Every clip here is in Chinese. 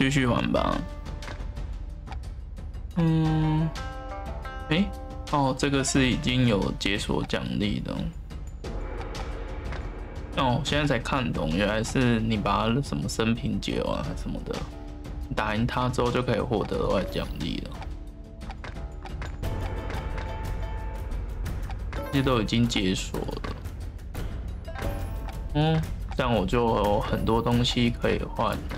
继续玩吧。哦，这个是已经有解锁奖励的。哦，现在才看懂，原来是你把什么生平解完还是什么的，打赢他之后就可以获得额外奖励了。这些都已经解锁了。这样我就有很多东西可以换了。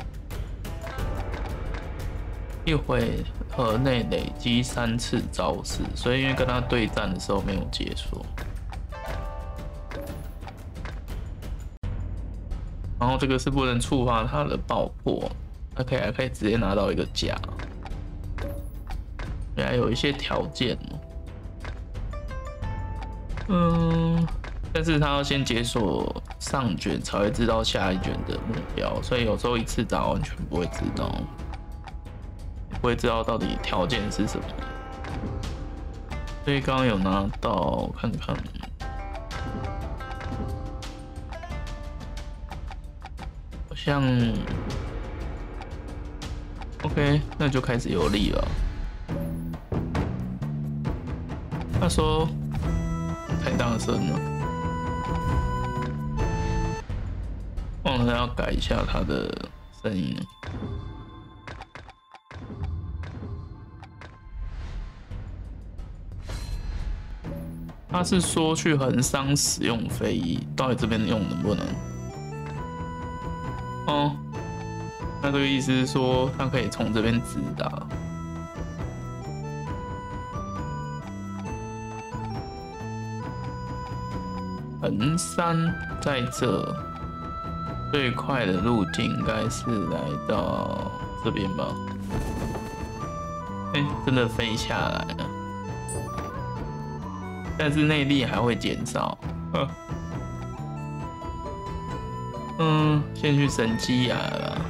一回合内累积3次招式，所以因为跟他对战的时候没有解锁。然后这个是不能触发他的爆破，还可以直接拿到一个甲。原来有一些条件但是他要先解锁上卷才会知道下一卷的目标，所以有时候一次打完全不会知道，不会知道到底条件是什么。所以刚刚有拿到，看看。好像 OK， 那就开始有力了。他说太大声了，忘了要改一下他的声音了。他是说去横伤使用飞翼，到底这边用能不能？那这个意思是说，他可以从这边直达。横山在这，最快的路径应该是来到这边吧？真的飞下来了，但是内力还会减少。先去神机崖了。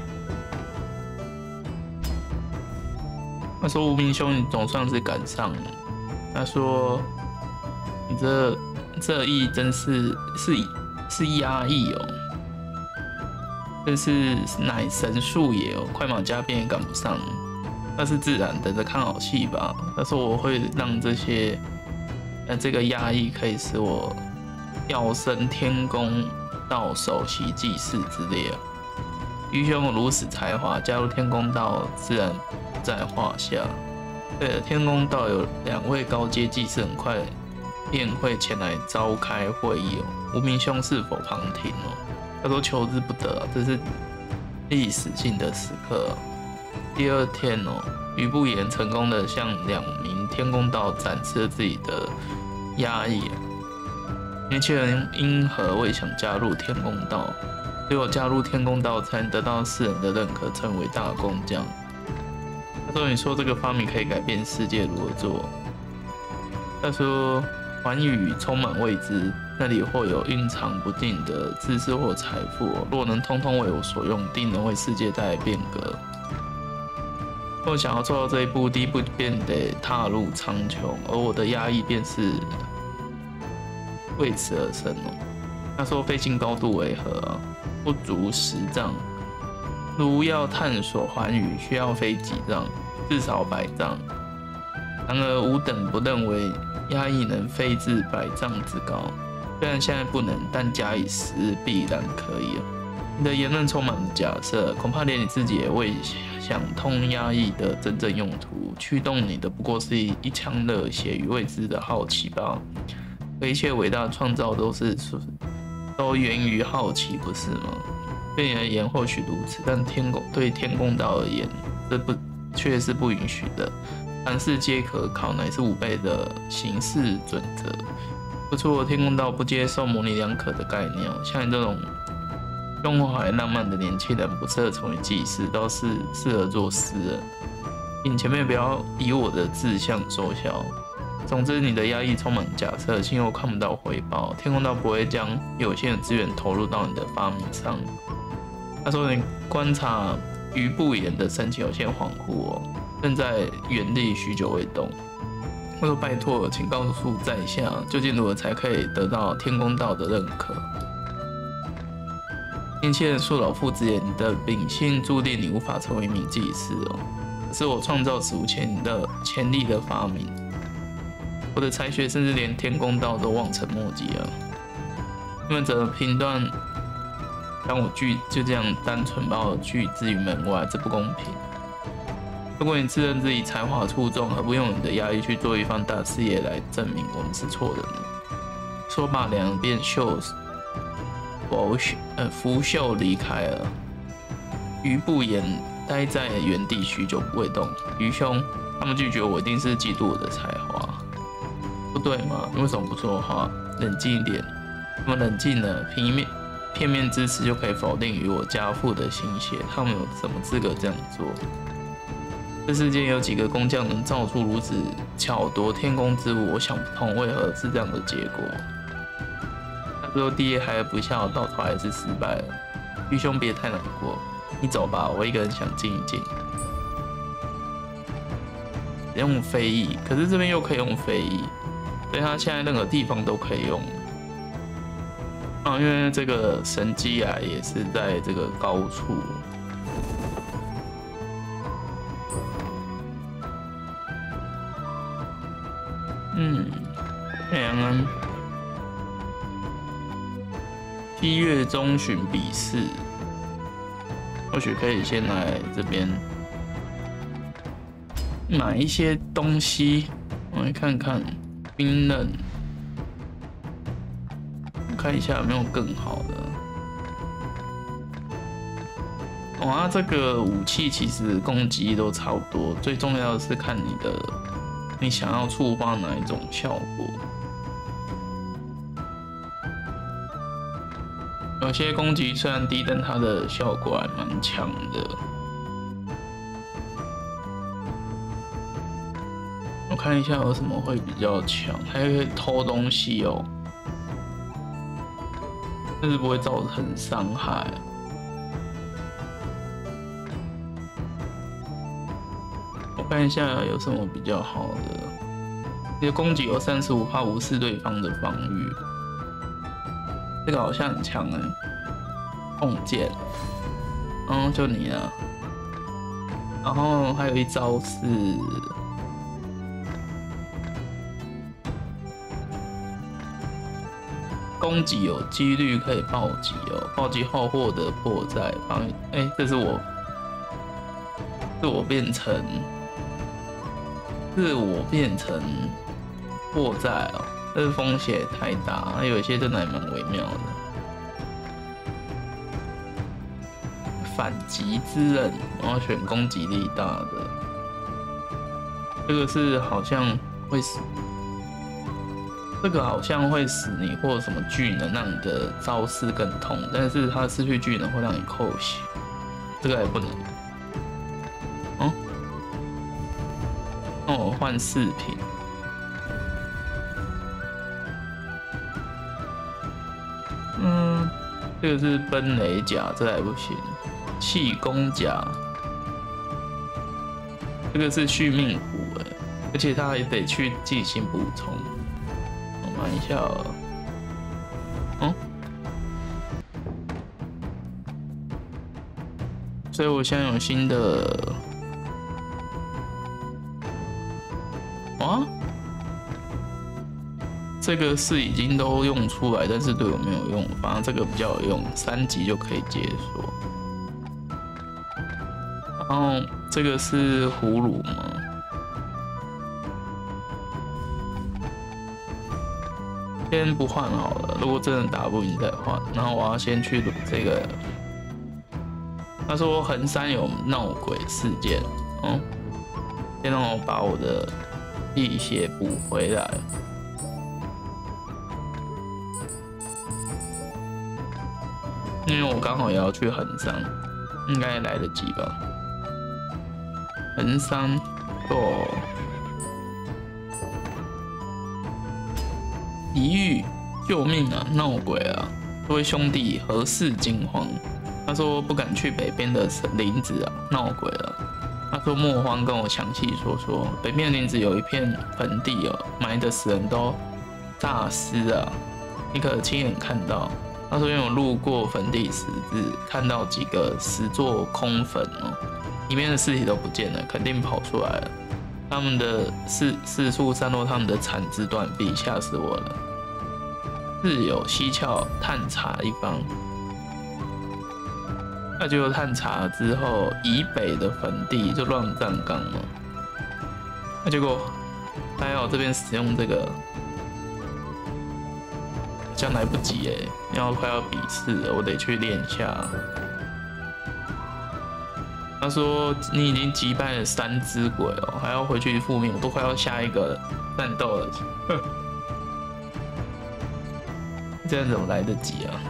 他说：“无名兄，你总算是赶上了。”他说：“你这役真是压抑哦，真是乃神速也哦，快马加鞭也赶不上。那是自然，等着看好戏吧。”他说：“我会让这个压抑可以使我跃升天宫道首席祭祀之列啊。愚兄有如此才华，加入天宫道自然不在话下。对了，天宫道有2位高阶祭司，很快便会前来召开会议哦。无名兄是否旁听哦？”他说：“求之不得，这是历史性的时刻。”第2天哦，于不言成功的向2名天宫道展示了自己的压抑。年轻人因何未想加入天宫道？只有加入天宫道，才能得到世人的认可，成为大工匠。他说：“你说这个发明可以改变世界，如何做？”他说：“寰宇充满未知，那里或有蕴藏不尽的知识或财富，若能通通为我所用，定能为世界带来变革。若想要做到这一步，第一步便得踏入苍穹，而我的压抑便是为此而生哦。”他说：“飞行高度为何啊？不足10丈。如要探索寰宇，需要飞几丈？至少100丈。然而吾等不认为压抑能飞至100丈之高，虽然现在不能，但假以时日必然可以哦。你的言论充满了假设，恐怕连你自己也未想通压抑的真正用途。驱动你的不过是一腔热血与未知的好奇吧。一切伟大的创造都源于好奇，不是吗？对你而言或许如此，但对天宫道而言，这却是不允许的。凡事皆可考，乃是5倍的行事准则。不错，天宫道不接受模棱两可的概念。像你这种胸怀浪漫的年轻人，不适合成为祭司，倒是适合做诗人。你前面不要以我的志向说笑。总之，你的压抑充满假设，今后看不到回报。天宫道不会将有限的资源投入到你的发明上。他说：“你观察于不言的神情有些恍惚哦，正在原地许久未动。”他说：“拜托，请告诉在下，究竟如何才可以得到天宫道的认可？” 年轻人树老父子眼，你的秉性注定你无法成为一名祭司哦。可是我创造史无前的潜力的发明，我的才学甚至连天公道都望尘莫及啊！你们怎么评断？当我就这样单纯把我拒之于门外，这不公平。如果你自认自己才华出众，何不用你的压力去做一番大事业来证明我们是错的呢？说罢，两边拂袖离开了。于不言呆在原地许久未动。于兄，他们拒绝我，一定是嫉妒我的才华，不对吗？你为什么不说话？冷静一点。他们冷静了，凭片面之词就可以否定与我家父的心血，他们有什么资格这样做？这世间有几个工匠能造出如此巧夺天工之物？我想不通为何是这样的结果。最后第一还不下，到头还是失败了。于兄别太难过，你走吧，我一个人想静一静。用飞翼，可是这边又可以用飞翼，所以他现在任何地方都可以用。因为这个神机啊，也是在这个高处。太阳安。7月中旬比试，或许可以先来这边买一些东西，我来看看冰刃，看一下有没有更好的。它这个武器其实攻击力都差不多，最重要的是看你想要触发哪一种效果。有些攻击虽然低，但它的效果还蛮强的。我看一下有什么会比较强，还可以偷东西哦，但是不会造成伤害。我看一下有什么比较好的。你的攻击有35%无视对方的防御。这个好像很强控剑，就你了。然后还有一招是攻击有几率可以暴击哦，暴击后获得破绽防御。这是我变成破绽哦。这是风险太大，有一些真的还蛮微妙的。反击之刃，然后选攻击力大的。这个是好像会死，这个好像会使你或者什么技能让你的招式更痛，但是它失去技能会让你扣血，这个还不能。那我换饰品。这个是奔雷甲，这还不行。气功甲，这个是续命符而且它还得去进行补充。我看一下所以我现在有新的这个是已经都用出来，但是对我没有用，反正这个比较有用，3级就可以解锁。然后这个是葫芦吗？先不换好了，如果真的打不赢再换。然后我要先去录这个。他说横山有闹鬼事件，先让我把我的辟邪补回来。因为我刚好也要去横山，应该来得及吧？横山一遇救命啊！闹鬼啊！这位兄弟何事惊慌？他说不敢去北边的林子啊，闹鬼了。他说莫慌，跟我详细说，北边的林子有一片盆地埋的死人都诈尸啊，你可亲眼看到。 他说因为我路过坟地时，只看到几个10座空坟哦，里面的尸体都不见了，肯定跑出来了。他们的四处散落他们的残肢断臂，吓死我了。日有蹊跷探查一方，那就探查之后，以北的坟地就乱葬岗了。那结果还好这边使用这个，这样来不及哎，快要笔试了，我得去练一下。他说你已经击败了3只鬼哦，还要回去复命，我都快要下一个战斗了。这样怎么来得及啊？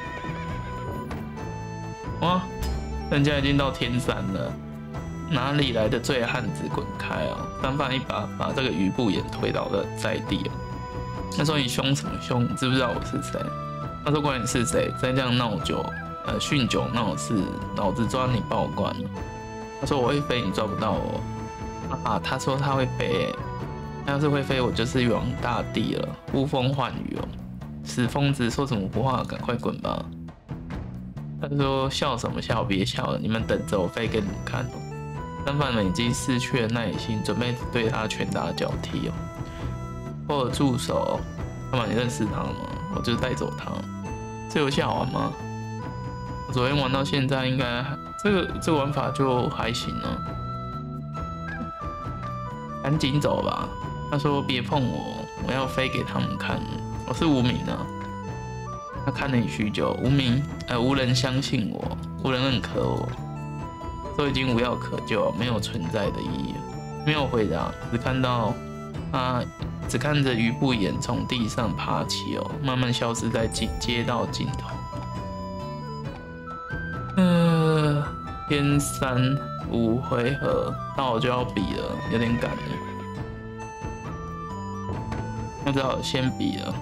哇，人家已经到天山了，哪里来的醉汉子滚开哦！单反一把这个鱼布眼推倒了在地哦。他说你凶什么凶？你知不知道我是谁？他说管你是谁，再这样闹酒，酗酒闹事，老子抓你报官了。他说我会飞，你抓不到我。啊，他说他会飞，他要是会飞，我就是玉皇大帝了，呼风唤雨哦。死疯子说什么不话，赶快滚吧！他说笑什么笑，别笑了，你们等着我飞给你们看。单反们已经失去了耐心，准备对他拳打脚踢哦。或者助手，他们你认识他吗？我就带走他。这游戏好玩吗？我昨天玩到现在，应该这个玩法就还行了。赶紧走吧！他说别碰我，我要飞给他们看。我是无名啊，他看了你许久，无人相信我，无人认可我，都已经无药可救，没有存在的意义了。没有回答，只看着鱼不眼从地上爬起哦，慢慢消失在街道尽头。天3 5回合，到我就要比了，有点赶了，那只好先比了。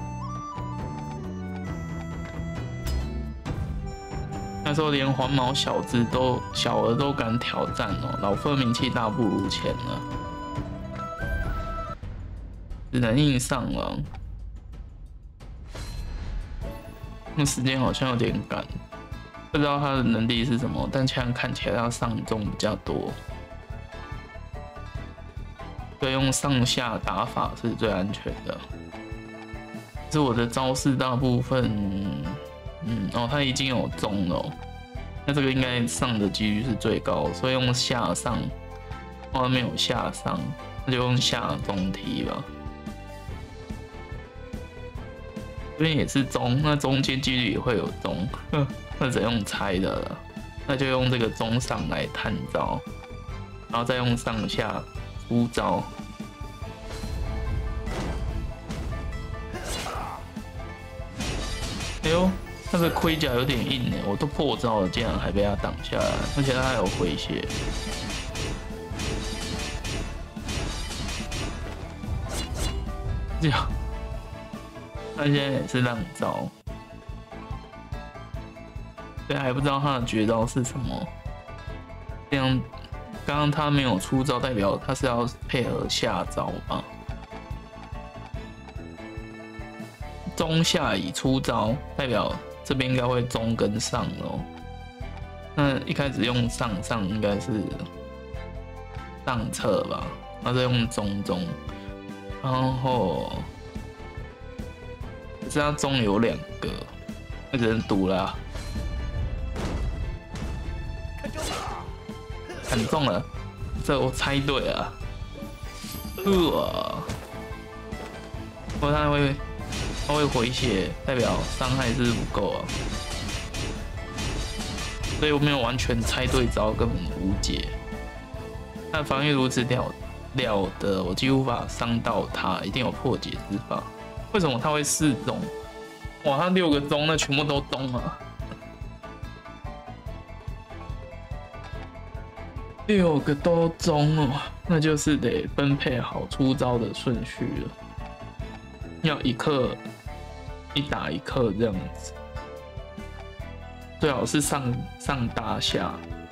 那时候连黄毛小儿都敢挑战哦，老夫名气大不如前了，只能硬上了。那时间好像有点赶，不知道他的能力是什么，但这样看起来要上中比较多，所以用上下打法是最安全的。是我的招式大部分。他已经有中了，那这个应该上的几率是最高，所以用下上，没有下上，那就用下中踢吧。这边也是中，那中间几率也会有中，那只用猜的了，那就用这个中上来探招，然后再用上下出招。哎呦！那个盔甲有点硬哎，我都破招了，竟然还被他挡下来，而且他还有回血。这样，他现在也是浪招，对，还不知道他的绝招是什么。这样，刚刚他没有出招，代表他是要配合下招吧？中下已出招，代表。这边应该会中跟上哦。那一开始用上应该是上侧吧，然后再用中，然后这样中有2个，那只能赌啦。很中了，这我猜对了。他会回血，代表伤害是不够啊，所以我没有完全猜对招，根本无解。但防御如此了得，我几乎无法伤到他，一定有破解之法。为什么他会4中？哇，他6个中，那全部都中啊！6个都中哦，那就是得分配好出招的顺序了。要1克1打1克这样子，最好是上大下。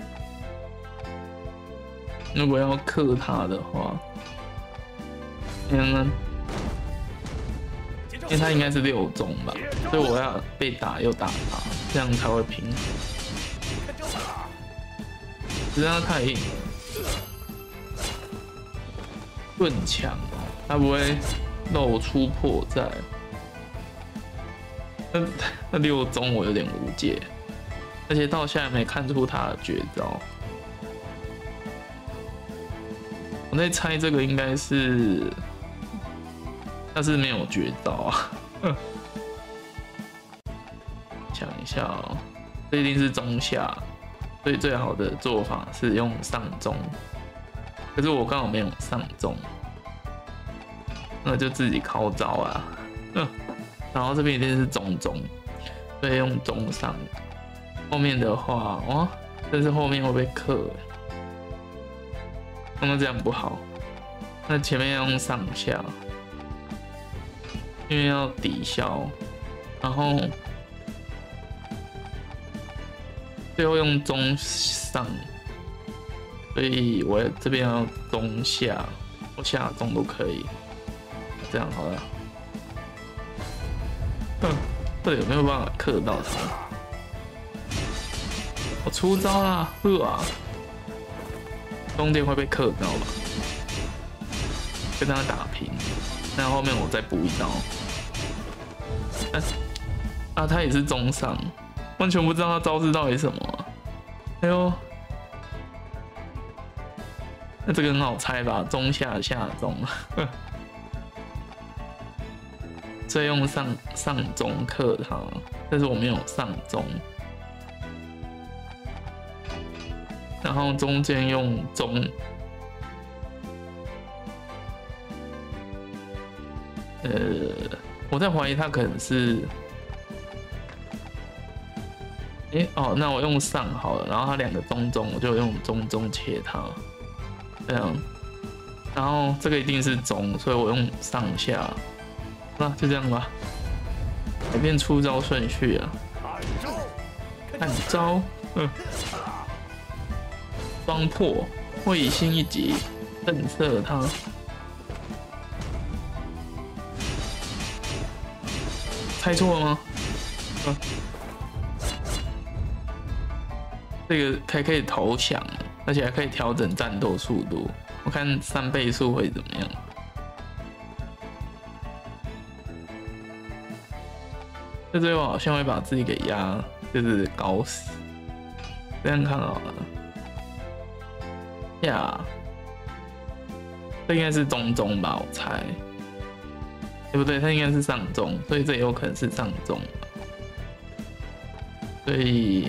如果要克他的话，你看看， 因为他应该是6中吧，所以我要被打又打他，这样才会平衡。只是他太硬，盾强哦，他不会露出破绽。那6中我有点无解，而且到现在没看出他的绝招。我在猜这个应该是，但是没有绝招啊。想一下哦，这一定是中下，所以最好的做法是用上中。可是我刚好没有上中，那就自己靠招啊。然后这边一定是中，所以用中上。后面的话，哦，但是后面会被克。那这样不好，那前面要用上下，因为要抵消，然后最后用中上，所以我这边要中下，或下中都可以，这样好了。这里有没有办法克到他？我出招啦！啊！中间会被克到吧？跟他打平，那后面我再补一刀。他也是中上，完全不知道他招式到底是什么啊。哎呦，那这个很好猜吧？中下下中，所以用上中克他，但是我没有上中。然后中间用中，我在怀疑他可能是，那我用上好了，然后他2个中，我就用中切他，这样，然后这个一定是中，所以我用上下，那就这样吧，改变出招顺序啊，看招，双破，会心一击，震慑他。猜错了吗？这个还可以投降，而且还可以调整战斗速度。我看3倍速会怎么样？这最后好像会把自己给压，就是搞死。这样看好了。呀，这应该是中吧，我猜，对不对？它应该是上中，所以这也有可能是上中，所以，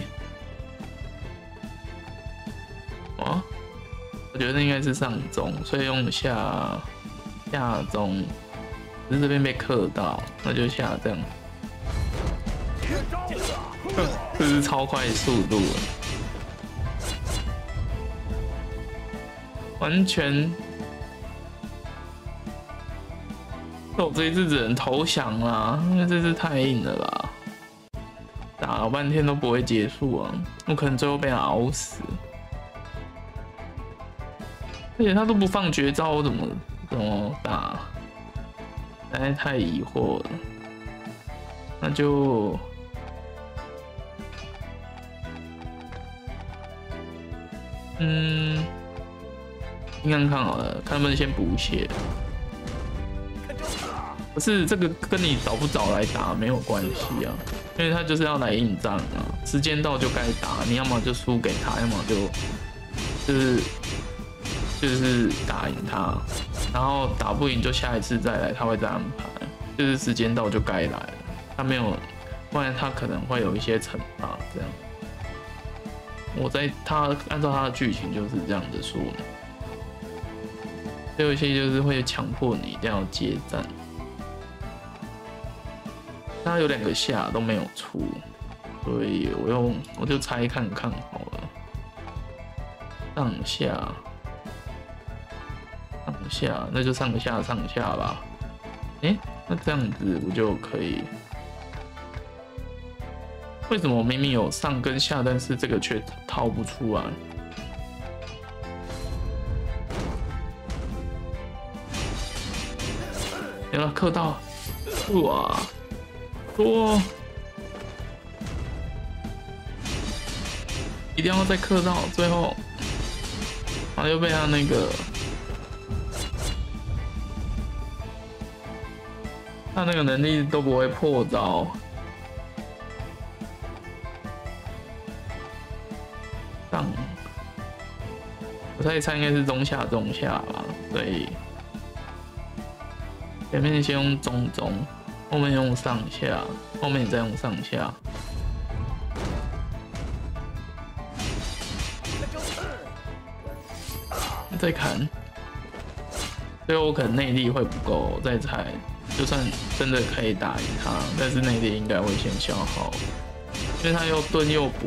我觉得应该是上中，所以用下中，只是这边被克到，那就下这样，这是超快速度了。完全，我这一次只能投降啦，因为这次太硬了吧，打了半天都不会结束啊，我可能最后被他熬死，而且他都不放绝招，我怎么打？实在太疑惑了，那就。应该看好了，看能不能先补血。不是这个跟你早不早来打没有关系啊，因为他就是要来应战啊，时间到就该打，你要么就输给他，要么就是打赢他，然后打不赢就下一次再来，他会再安排，就是时间到就该来了，他没有，不然他可能会有一些惩罚这样。按照他的剧情就是这样子说。有一些就是会强迫你一定要接战，他有2个下都没有出，所以我就猜看看好了，上下，那就上下吧。那这样子我就可以。为什么我明明有上跟下，但是这个却套不出来？有了，克到， 哇，说一定要再克到最后，然后又被他那个。他那个能力都不会破招，上，我猜应该是中下吧，所以前面先用中，后面用上下，后面再用上下。再砍，最后我可能内力会不够，我再猜。就算真的可以打赢他，但是内力应该会先消耗，因为他又盾又补。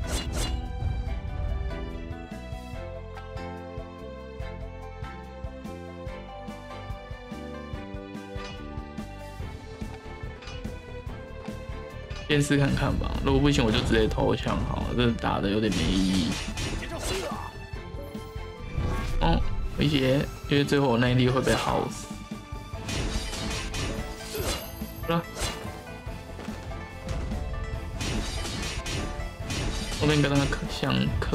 先试看看吧，如果不行我就直接投降好了，这打的有点没意义。哦，威胁，因为最后我内力会被耗死。后面跟他相克，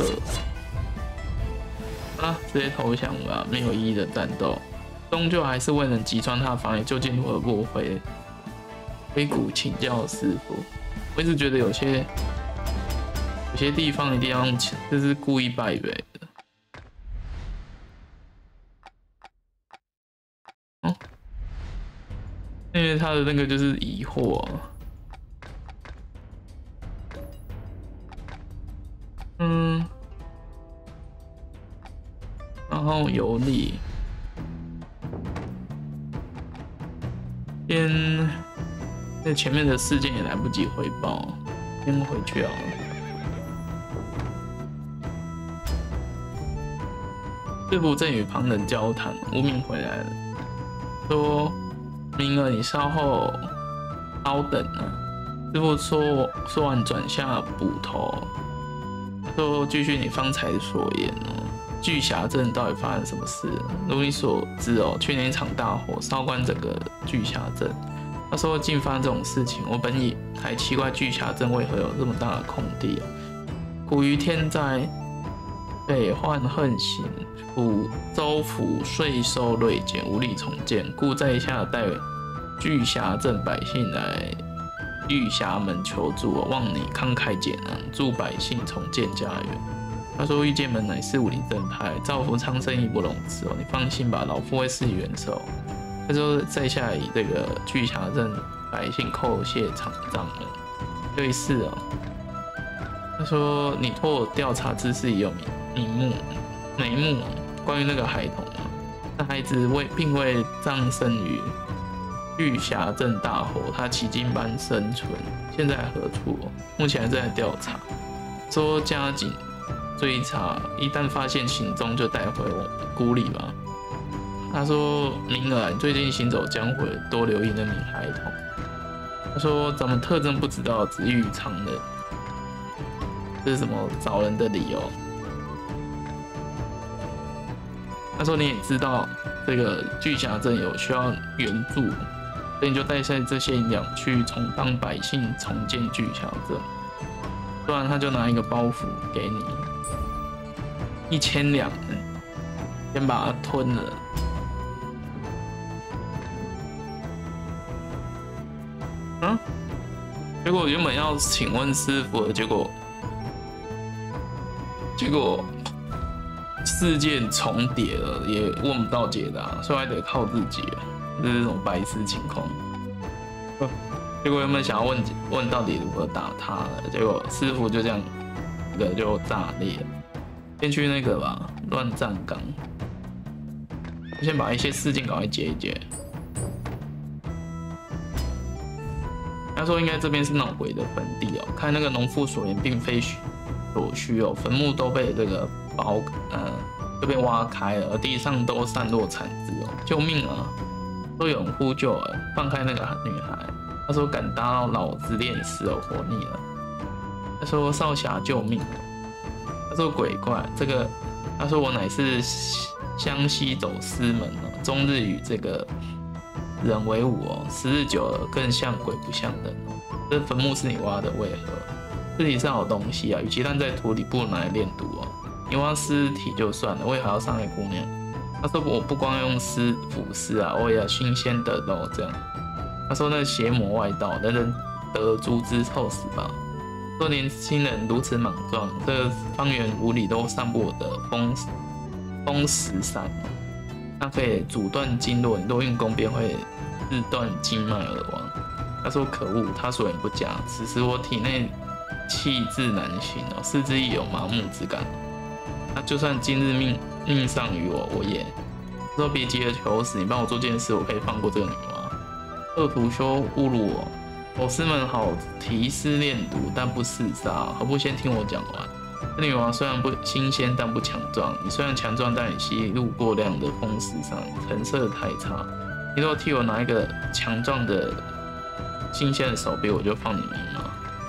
啊，直接投降吧，没有意义的战斗，终究还是未能击穿他的防御，究竟如何不回？灰谷请教师傅，我一直觉得有些地方一定要用钱，这是故意败北的。哦，因为他的那个就是疑惑、啊。然后游历，那前面的事件也来不及回报，先回去啊。师傅正与旁人交谈，无名回来了，说：“明儿，你稍后稍等啊。”师傅说完转下捕头，说：“继续你方才所言哦。”巨峡镇到底发生什么事？如你所知哦，去年一场大火烧光整个巨峡镇。他说竟发生这种事情，我本以还奇怪巨峡镇为何有这么大的空地哦。苦于天灾，北患横行，州府税收锐减，无力重建，故在下代巨峡镇百姓来玉峡门求助，望你慷慨解囊，助百姓重建家园。他说：“玉剑门乃是武林正派，造福苍生义不容辞哦，你放心吧，老夫会施以援手。”他说：“在下以这个巨峡镇百姓叩谢厂长们。”对是哦。他说：“你托我调查之事已有眉目，关于那个孩童啊，那孩子并未葬身于巨峡镇大火，他奇经般生存，现在何处？目前还在调查。说加紧追查，一旦发现行踪，就带回我孤里吧。”他说：“明儿，你最近行走江湖，多留意那名孩童。”他说：“咱们特征不知道，只异于常人。这是什么找人的理由？”他说：“你也知道这个巨峡镇有需要援助，所以你就带下这些银两去帮百姓重建巨峡镇。不然他就拿一个包袱给你，1000两，先把它吞了。”结果原本要请问师傅的，结果事件重叠了，也问不到解答，所以还得靠自己。这是这种白痴情况。结果原本想要问到底如何打他的，结果师傅就这样，这个就炸裂了。先去那个吧，乱战岗，先把一些事件赶快解一解。他说应该这边是闹鬼的坟地哦，看那个农夫所言并非所需哦，坟墓都被这个都被挖开了，而地上都散落残肢哦，救命啊！都有人呼救了，放开那个女孩。他说敢打扰老子练死哦，活腻了。他说少侠救命！他说鬼怪这个，他说我乃是湘西走私门哦，终日与这个人为伍哦，时日久了更像鬼不像人哦。这坟墓是你挖的，为何？尸体是好东西啊，与其烂在土里，不如拿来炼毒哦。你挖尸体就算了，为何要伤害姑娘？他说我不光用腐尸啊，我也要新鲜的肉这样。他说那邪魔外道，人人得诛之，臭死吧！说年轻人如此莽撞，这个方圆5里都散布我的风石散，它可以阻断经络，你若运功便会自断经脉而亡。他说可恶，他所言不假，此时我体内气滞难行哦，四肢亦有麻木之感。那就算今日命丧于我，我也说别急着求死，你帮我做件事，我可以放过这个女娲。恶徒休侮辱我，老师们好题诗炼毒，但不厮杀，何不先听我讲完？这女娲虽然不新鲜，但不强壮。你虽然强壮，但你吸入过量的风石上，成色太差。你若替我拿一个强壮的、新鲜的手臂，我就放你明吗？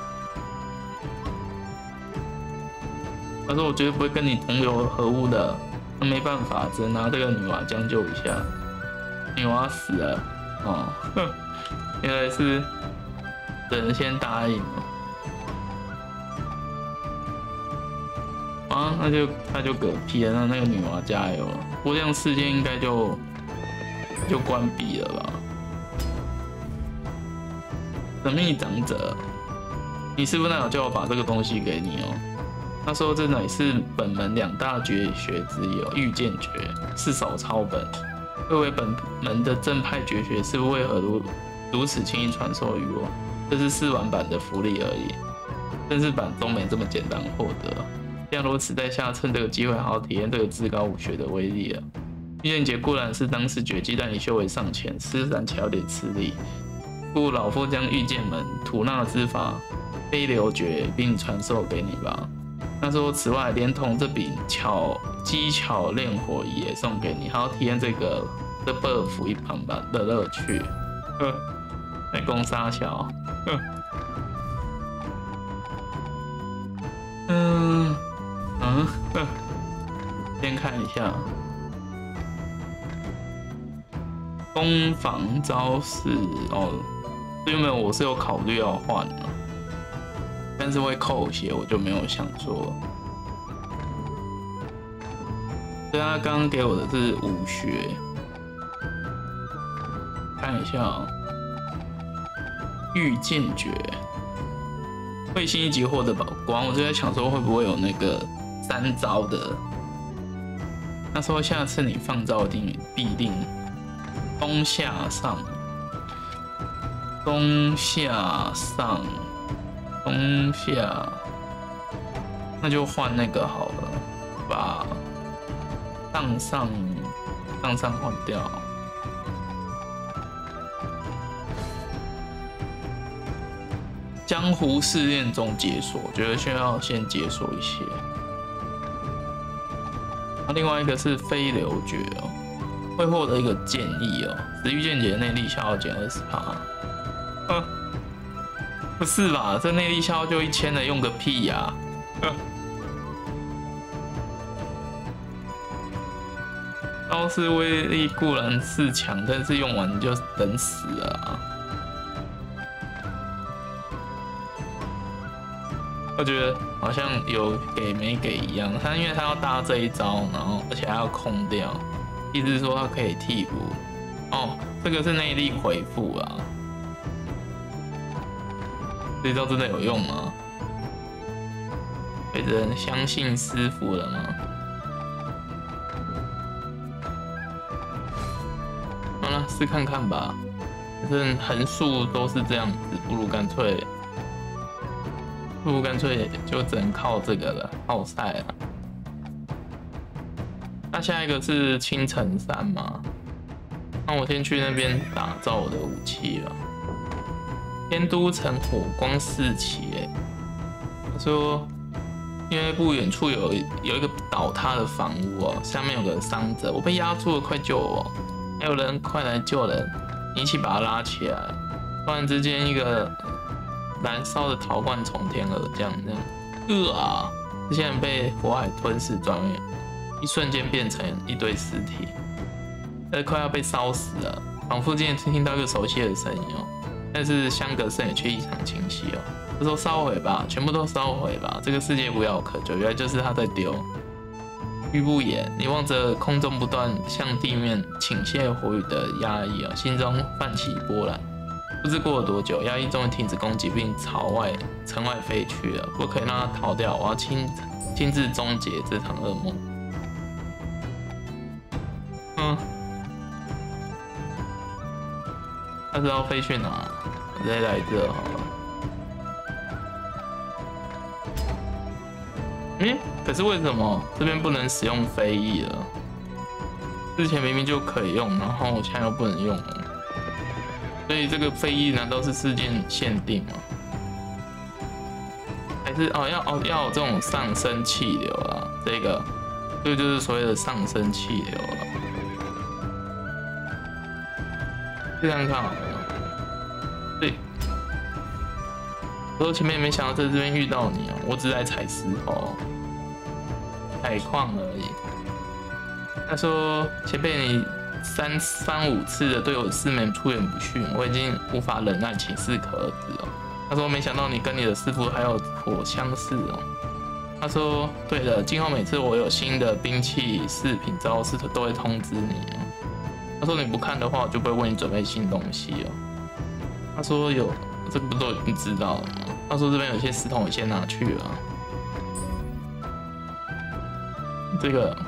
他说：“我绝对不会跟你同流合污的。”那没办法，只能拿这个女娲将就一下。女娲死了，哦，原来是人先答应了。啊，他就嗝屁了，那个女娲加油了。不过这样事件应该就关闭了吧？神秘长者，你师父那有叫我把这个东西给你哦。他说这乃是本门2大绝学之一哦，御剑诀是手抄本，贵为本门的正派绝学，师父为何如此轻易传授于我？这是试玩版的福利而已，正式版中没这么简单获得。既然如此，在下趁这个机会好好体验这个至高武学的威力了。御剑诀固然是当世绝技，但你修为尚浅，施展起来有点吃力。故老夫将御剑门吐纳之法飞流诀并传授给你吧。他说：“此外，连同这柄机巧炼火仪也送给你，好好体验这 buff 一旁吧的乐趣。”来攻杀小，先看一下攻防招式哦，原本我是有考虑要换的。但是会扣血，我就没有想说。对，他刚刚给我的是武学，看一下哦，御剑诀，会新一集获得宝光。我就在想说会不会有那个3招的。他说下次你放招必定攻下上，那就换那个好了，把上换掉。江湖试炼中解锁，我觉得需要先解锁一些。另外一个是飞流诀哦，会获得一个建议哦，食御剑诀内力消耗减20%。不是吧？这内力消耗就1000了，用个屁呀！招式威力固然是强，但是用完就等死了啊！我觉得好像有给没给一样。他因为他要搭这一招，然后而且还要空掉，意思是说他可以替补。哦，这个是内力回复啊。这招真的有用吗？有人相信师傅了吗？好了，试看看吧。反正横竖都是这样子，不如干脆就只能靠这个了，靠赛了。那下一个是青城山嘛？那我先去那边打造我的武器了。天都城火光四起，他说，因为不远处有一个倒塌的房屋哦，下面有个伤者，我被压住了，快救我！还有人，快来救人！你一起把他拉起来。突然之间，一个燃烧的陶罐从天而降，这些人被火海吞噬，转眼一瞬间变成一堆尸体，快要被烧死了。 仿佛今天听到一个熟悉的声音哦，但是相隔甚远却异常清晰哦。他说烧毁吧，全部都烧毁吧，这个世界无药可救。原来就是他在丢。玉不言，你望着空中不断向地面倾泻火雨的压抑啊，心中泛起波澜。不知过了多久，压抑终于停止攻击，并朝城外飞去了。不可以让他逃掉，我要亲自终结这场噩梦。他是要飞去哪？我再来这好了。可是为什么这边不能使用飞翼了？之前明明就可以用，然后我现在又不能用了。所以这个飞翼难道是事件限定吗？还是要有这种上升气流啊？这个就是所谓的上升气流啊。这样看好了。对，我说前面没想到在这边遇到你啊，我只是来采石头、采矿而已。他说前辈你3、5次的对我四面出言不逊，我已经无法忍耐，请适可而止哦。他说没想到你跟你的师父还有颇相似哦。他说对了，今后每次我有新的兵器饰品招式都会通知你哦。他说你不看的话，我就不会为你准备新东西哦。他说有，这个不都已经知道了吗？他说这边有些石头，你先拿去啊。这个，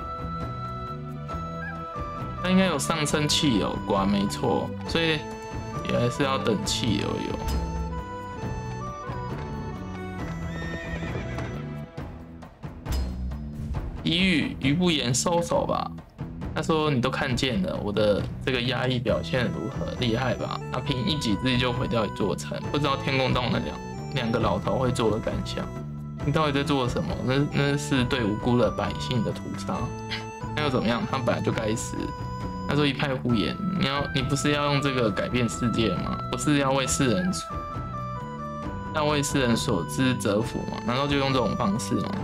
它应该有上升气流，果然没错，所以原来是要等气流有。一遇于不言，收手吧。他说：“你都看见了，我的这个压抑表现如何厉害吧？那凭一己之力就毁掉一座城，不知道天宫洞那两个老头会作何感想？你到底在做什么？那是对无辜的百姓的屠杀。那又怎么样？他本来就该死。”他说：“一派胡言！你不是要用这个改变世界吗？不是要为世人所知折服吗？难道就用这种方式吗？”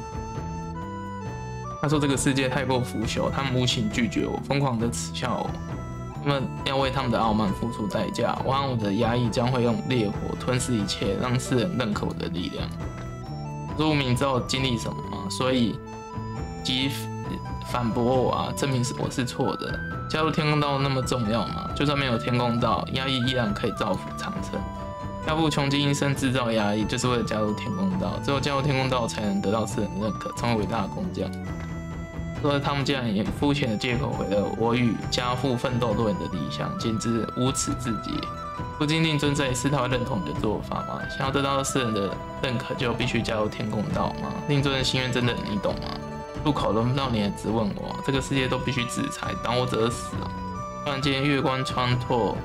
他说：“这个世界太过腐朽，他们无情拒绝我，疯狂的耻笑我。他们要为他们的傲慢付出代价。我和我的压抑将会用烈火吞噬一切，让世人认可我的力量。”他说：“无名知道我经历什么吗？所以即反驳我啊，证明我是错的。加入天宫道那么重要吗？就算没有天宫道，压抑依然可以造福长生。要不穷尽一生制造压抑，就是为了加入天宫道。只有加入天宫道，才能得到世人的认可，成为伟大的工匠。”说他们竟然以肤浅的借口毁了我与家父奋斗多年的理想，简直无耻至极。不禁令尊在意是他会认同你的做法吗？想要得到世人的认可，就必须加入天宫道吗？令尊的心愿真的你懂吗？入口轮不到你来质问我，这个世界都必须制裁，挡我者死啊！突然间，月光穿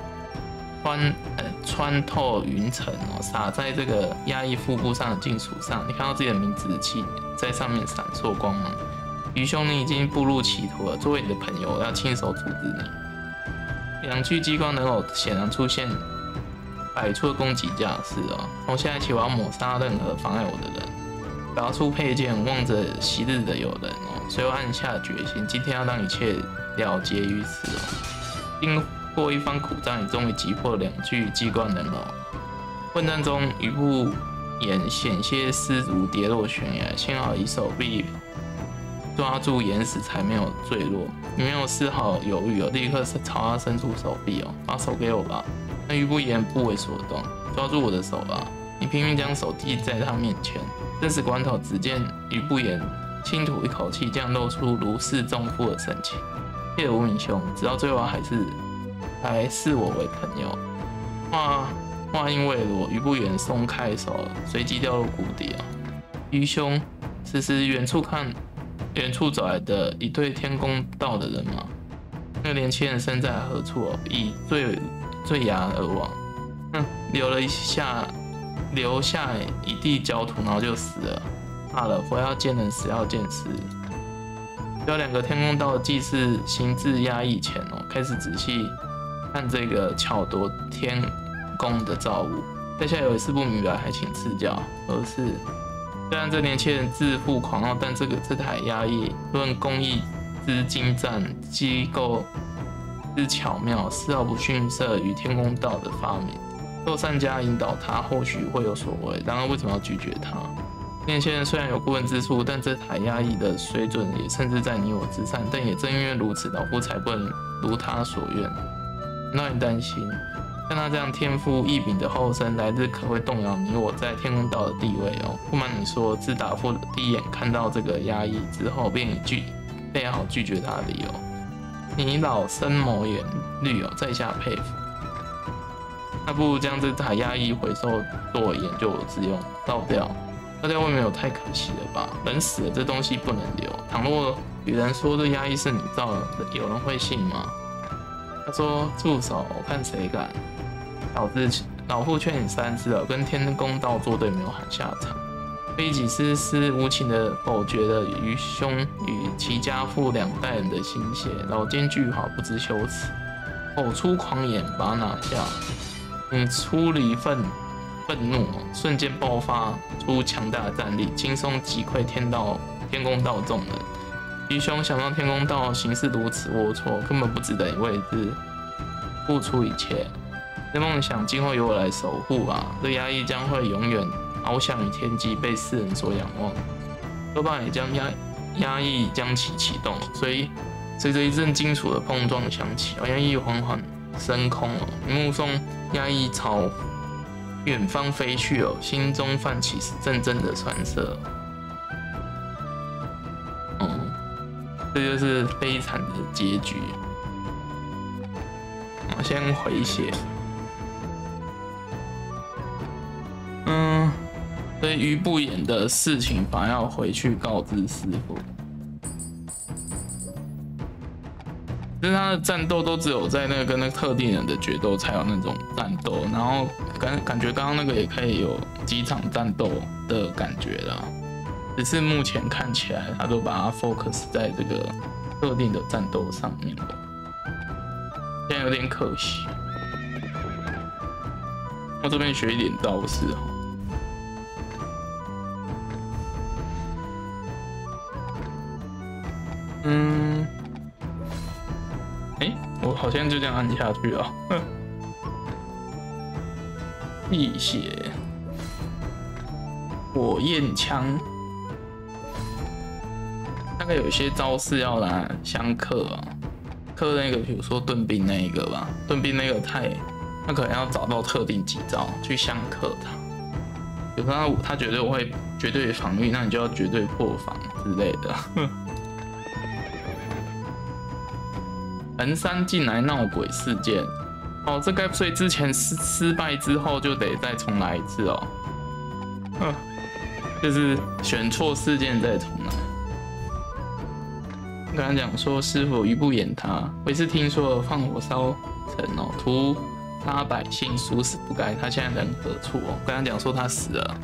透云层哦，洒在这个压抑腹部上的金属上，你看到自己的名字气在上面闪烁光芒。于兄，你已经步入歧途了。作为你的朋友，我要亲手阻止你。2具激光人偶显然出现摆出的攻击架势啊！从现在起，我要抹杀任何妨碍我的人。拔出佩剑，望着昔日的友人哦，随后暗下决心，今天要让一切了结于此哦。经过一番苦战，你终于击破2具激光人偶。混战中，于不言险些失足跌落悬崖，幸好以手臂抓住岩石才没有坠落。你没有丝毫犹豫哦，立刻朝他伸出手臂哦，把手给我吧。那于不言不为所动，抓住我的手吧。你拼命将手递在他面前，生死关头，只见于不言轻吐一口气，这样露出如释重负的神情。谢谢无名兄，直到最后还视我为朋友。话音未落，于不言松开手，随即掉入谷底啊。于兄，此时远处走来的一对天宫道的人马，那个年轻人身在何处哦？已坠崖而亡。留下一地焦土，然后就死了。怕了，活要见人，死要见尸。有2个天宫道的祭司行至压抑前哦，开始仔细看这个巧夺天宫的造物。在下有一事不明白，还请赐教。何事？虽然这年轻人自负狂傲，但这台压抑论工艺之精湛，机构之巧妙，丝毫不逊色于天宫道的发明。若善加引导他，或许会有所谓。然而为什么要拒绝他？天仙人虽然有过人之处，但这台压抑的水准也甚至在你我之上。但也正因为如此，老夫才不能如他所愿。让你担心，像他这样天赋异禀的后生，来日可会动摇你我在天宫道的地位哦。不瞒你说，自打夫第一眼看到这个压抑之后，便已备好拒绝他的理由。你老深谋远虑哦，在下佩服。那不如将这台压抑回收作研究之用，倒掉未免有太可惜了吧？人死了，这东西不能留。倘若有人说这压抑是你造的，有人会信吗？他说：“住手！我看谁敢！老夫劝你3次了，跟天宫道作对没有好下场。非己丝无情的否决了愚兄与其家父2代人的心血，老奸巨猾，不知羞耻，口出狂言，把他拿下。你出离愤怒，瞬间爆发出强大的战力，轻松击溃天宫道众人。愚兄想让天宫道行事如此龌龊，根本不值得你为之付出一切。这梦想今后由我来守护吧，这压抑将会永远翱翔于天际，被世人所仰望。多半也将压抑将其启动，所以随着一阵金属的碰撞响起，压抑缓缓升空哦，目送压抑朝远方飞去哦，心中泛起阵阵的酸涩。这就是悲惨的结局。我先回血。所以于不言的事情，反而要回去告知师傅。就是他的战斗都只有在那个跟那个特定人的决斗才有那种战斗，然后感觉刚刚那个也可以有几场战斗的感觉啦。只是目前看起来，他都把它 focus 在这个特定的战斗上面了，现在有点可惜。我这边学一点招式哦。我好像就这样按下去了。辟邪，火焰枪。大概有一些招式要拿相克啊，克那个，比如说盾兵那一个吧，盾兵那个他可能要找到特定几招去相克它。比如说他绝对会绝对防御，那你就要绝对破防之类的。横山进来闹鬼事件，这该所以之前失败之后就得再重来一次哦。就是选错事件再重来。刚刚讲说师傅于不言他，我也是听说放火烧城哦，屠杀百姓，殊死不该。他现在人何处哦？刚刚讲说他死了，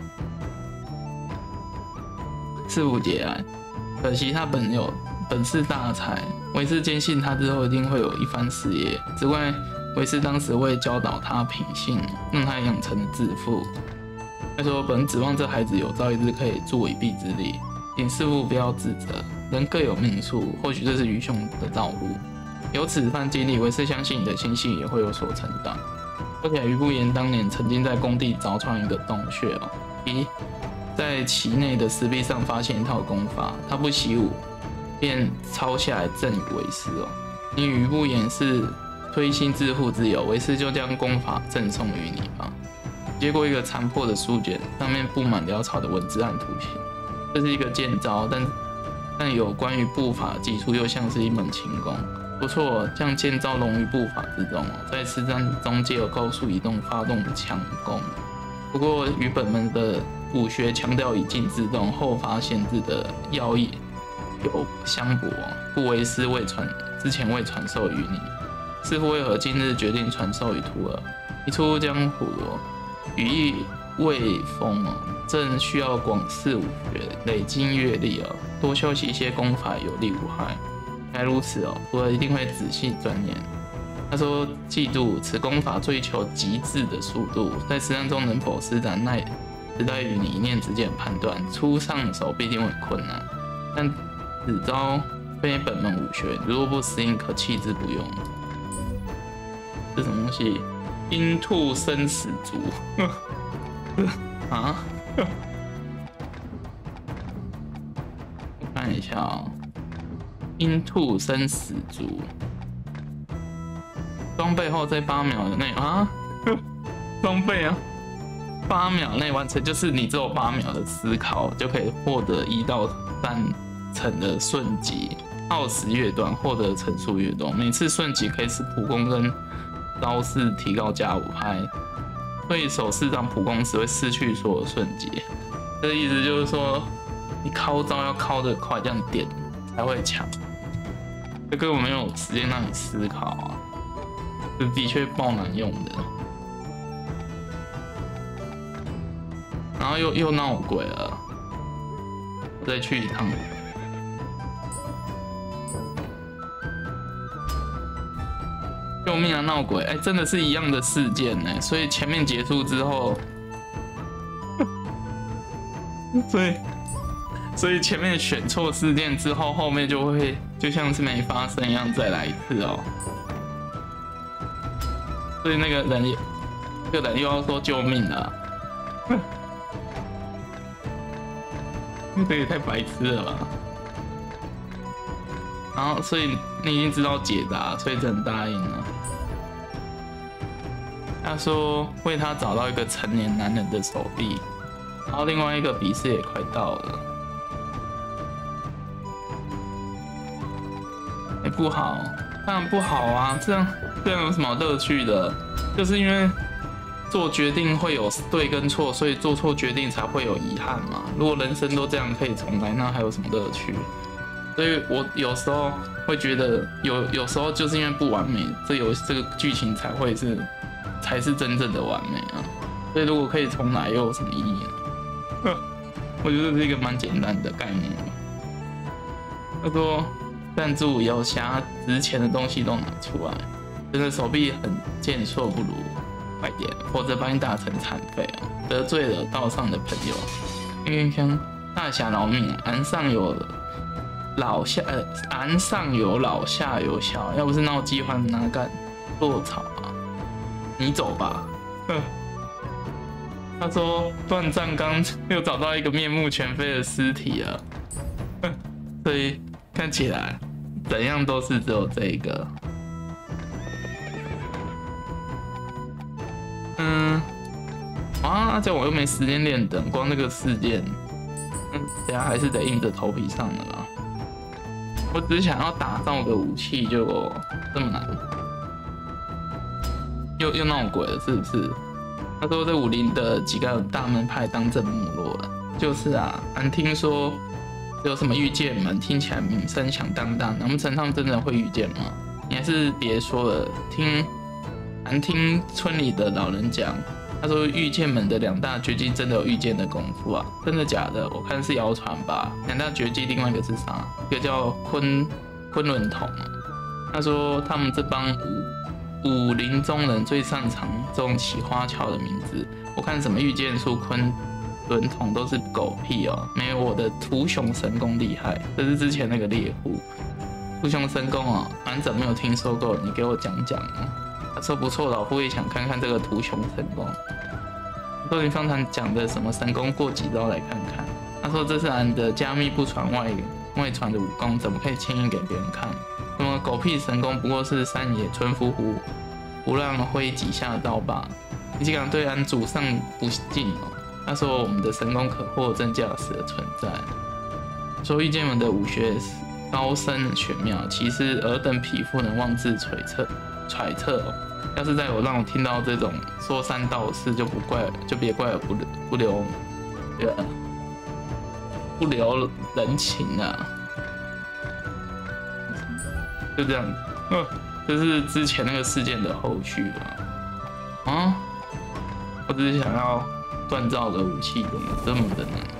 师傅结案，可惜他本是大才，韦氏坚信他之后一定会有一番事业，只怪韦氏当时为教导他品性，让他养成了自负。他说本指望这孩子有朝一日可以助我一臂之力，请师父不要自责，人各有命数，或许这是愚兄的道路。有此番经历，韦氏相信你的心性也会有所成长。而且于不言当年曾经在工地凿穿一个洞穴哦，在其内的石壁上发现一套功法，他不习武，便抄下来赠与韦氏哦。你与于不言是推心置腹之友，韦氏就将功法赠送于你吧。接过一个残破的书卷，上面布满潦草的文字和图形。这是一个剑招，但有关于步法的技术又像是一门轻功。不错，将剑招融于步法之中哦，在实战中借由高速移动发动强攻。不过与本门的武学强调以静制动、后发先至的要义有相驳，故为师之前未传授于你。师父为何今日决定传授于徒儿？一出江湖羽翼未丰正需要广施武学，累经阅历多修习一些功法有利无害。原来如此徒儿一定会仔细钻研。他说：“记住，此功法追求极致的速度，在实战中能否施展，那只在于你一念之间判断。初上手必定很困难，但此招非本门武学，如若不适应，可弃之不用。” 这什么东西？鹰兔生死族啊？我看一下哦，鹰兔生死族，装备后在8秒内啊，装备啊，8秒内完成，就是你只有8秒的思考就可以获得1到3层的瞬击，耗时越短，获得层数越多。每次瞬击可以使普攻跟招式提高加5拍，对手适当普攻时会失去所有瞬击。这意思就是说，你靠招要靠得快，这样点才会强。这根本没有时间让你思考啊，这的确爆难用的。然后又闹鬼了，我再去一趟。救命啊！闹鬼！哎、真的是一样的事件呢。所以前面结束之后，所以前面选错事件之后，后面就会就像是没发生一样再来一次哦。所以那个人又要说救命了，这也太白痴了吧！然后，所以你已经知道解答，所以只能答应了。他说为他找到一个成年男人的手臂，然后另外一个比试也快到了。哎，不好，当然不好啊！这样有什么乐趣的？就是因为做决定会有对跟错，所以做错决定才会有遗憾嘛。如果人生都这样可以重来，那还有什么乐趣？所以我有时候会觉得有时候就是因为不完美，这个剧情才是真正的完美啊。所以如果可以重来，又有什么意义呢？我觉得这是一个蛮简单的概念。他说赞助有侠值钱的东西都拿出来，真的手臂很健硕，不如快点，否则把你打成残废哦。得罪了道上的朋友，因为像大侠饶命，岸上有老下，岸上有老下有小，要不是闹饥荒，哪敢落草啊？你走吧。他说段战刚又找到一个面目全非的尸体了，所以看起来怎样都是只有这一个。这样我又没时间练等，光那个事件，等下还是得硬着头皮上的啦。我只是想要打造个武器，结果这么难，又闹鬼了，是不是？他说这武林的几个大门派当真没落了。就是啊，俺听说有什么御剑门，听起来名声响当当，难不成他们真的会御剑吗？你还是别说了，俺听村里的老人讲，他说御剑门的2大绝技真的有御剑的功夫啊，真的假的？我看是谣传吧。2大绝技，另外一个是啥？一个叫昆仑筒。他说他们这帮武林中人最擅长这种起花俏的名字。我看什么御剑术、昆仑筒都是狗屁哦，没有我的屠熊神功厉害。这是之前那个猎户屠熊神功哦，俺怎么没有听说过？你给我讲讲啊。他说不错，老夫也想看看这个屠熊神功。他说你方才讲的什么神功，过几招来看看。他说这是俺的加密不传外传的武功，怎么可以轻易给别人看？什么狗屁神功，不过是山野村夫胡乱挥几下刀罢。你竟敢对俺祖上不敬哦！他说我们的神功可货真价实的存在。说御剑门的武学高深玄妙，其实尔等匹夫能妄自揣测哦。要是再有让我听到这种说三道四，就别怪我不留人情啊！就这样，这是之前那个事件的后续吧？啊，我只是想要锻造个武器，怎么这么的难？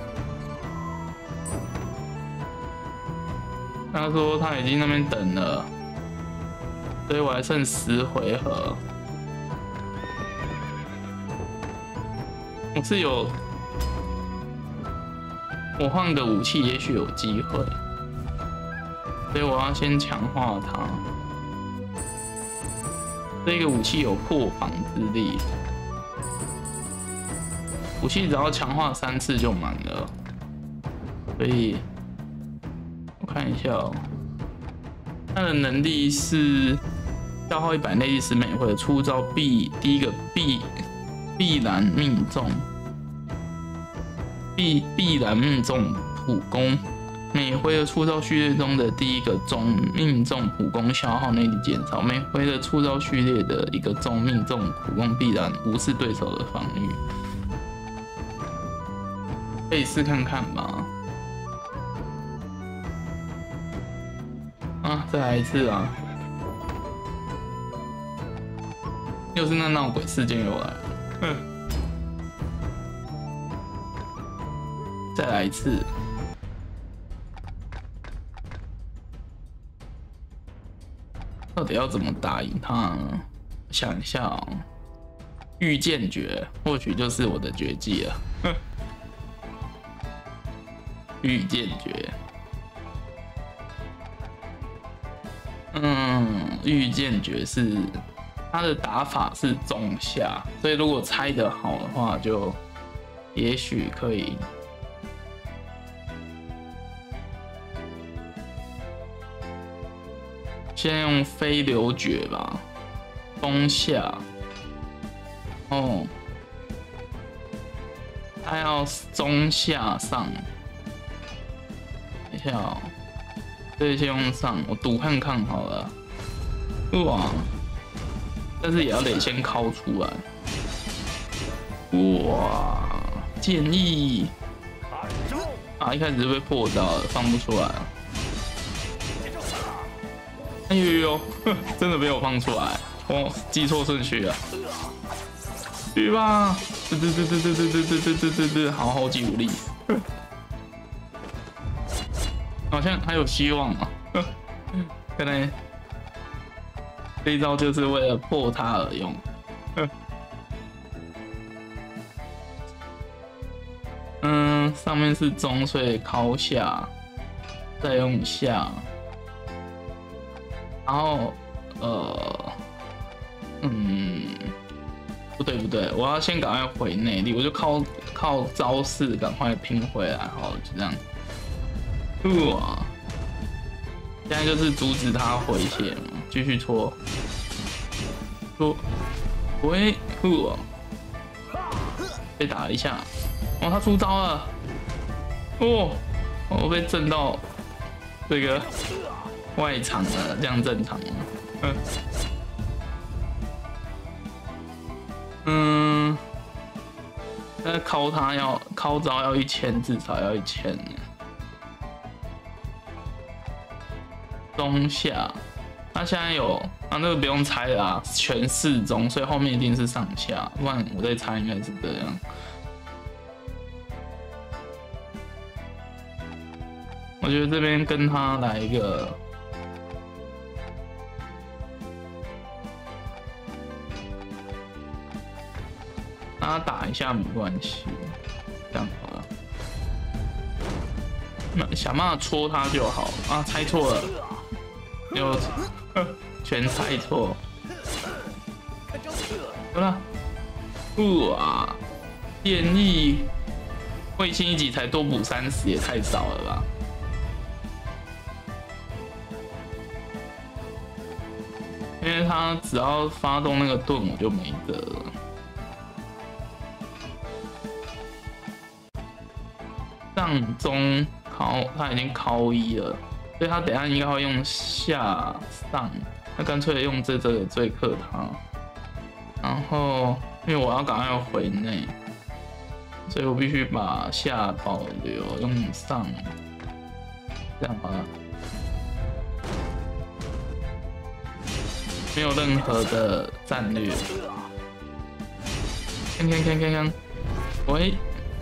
他说他已经那边等了，所以我还剩10回合。我换个武器，也许有机会，所以我要先强化它。 这个武器有破防之力，武器只要强化3次就满了，所以我看一下哦，它的能力是消耗100内力10美惠，出招第一个必然命中，必然命中普攻。每回的出招序列中的第一个中命中普攻消耗内力减少，每回的出招序列的一个中命中普攻必然无视对手的防御。可以试看看吧。啊，再来一次啊！又是那闹鬼事件又来了。再来一次。到底要怎么打赢他呢？想一下哦，御剑诀或许就是我的绝技了。御剑诀，御剑诀是它的打法是中下，所以如果猜得好的话，就也许可以。先用飞流诀吧，中下。哦，他要中下上。等一下哦，这先用上，我赌看看好了。哇！但是也要得先敲出来。哇！建议啊，一开始就被破到了，放不出来了。哎呦呦，真的被我放出来，我记错顺序了。去吧，对，好好记武力，好像还有希望啊！看来这一招就是为了破它而用。上面是中，所以敲下，再用下。然后，不对，我要先赶快回内力，我就靠招式赶快拼回来，好，就这样。哇！现在就是阻止他回血嘛，继续戳，喂，被打了一下，哦，他出招了，哦，我被震到这个。外场的这样正常吗？那敲他要敲招要1000，至少要1000。中下，他现在有那个不用猜了啊，全4中，所以后面一定是上下，不然我再猜应该是这样。我觉得这边跟他来一个。让他打一下没关系，这样好了。想办法戳他就好啊！猜错了，又全猜错。好了，哇！建议卫青1级才多补30，也太少了吧？因为他只要发动那个盾，我就没得了。上中敲，他已经敲1了，所以他等一下应该会用下上，那干脆用这个最克他。然后因为我要赶快回内，所以我必须把下保留，用上，这样好了。没有任何的战略。看，喂。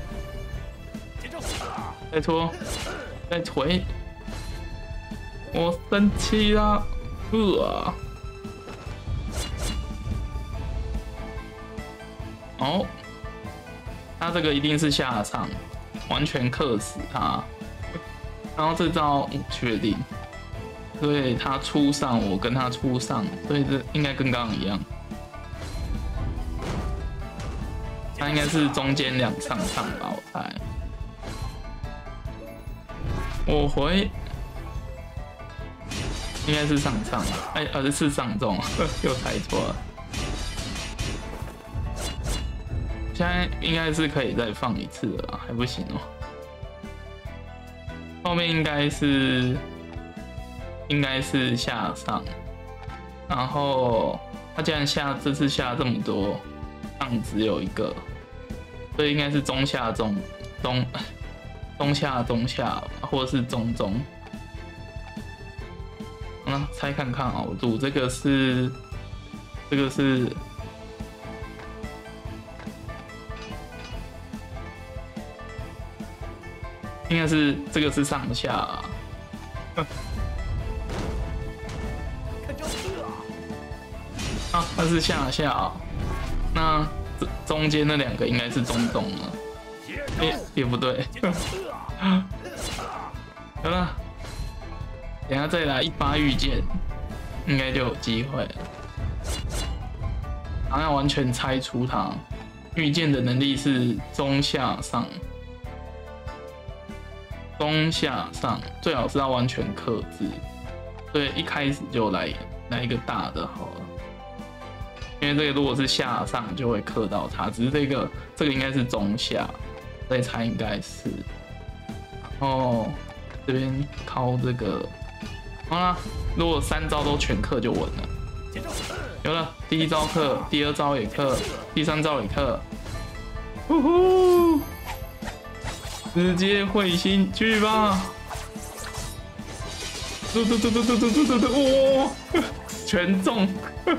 再戳，再回，我生气啦！哦，他这个一定是下场，完全克死他。然后这招我确定，所以他出上，我跟他出上，所以这应该跟刚刚一样。 它应该是中间两上上吧，我猜。我回，应该是上上，哎，是上中，又猜错了。现在应该是可以再放一次了，还不行哦。后面应该是下上，然后他既然这次下这么多，上只有一个，所以应该是中下中下中下，或者是中中。猜看看啊，我赌这个是。应该是这个是上下、啊，啊，它是下下、啊，那中间那两个应该是中中了，也不对，好了，等下再来一发御剑，应该就有机会了，好像完全猜出它御剑的能力是中下上。中下上最好是要完全克制，所以一开始就来一个大的好了，因为这个如果是下上就会克到它，只是这个应该是中下，再猜应该是，然后这边靠这个，好啦，如果3招都全克就稳了，有了，第1招克，第2招也克，第3招也克，呼呼。直接会心去吧！嘟！哇，全中！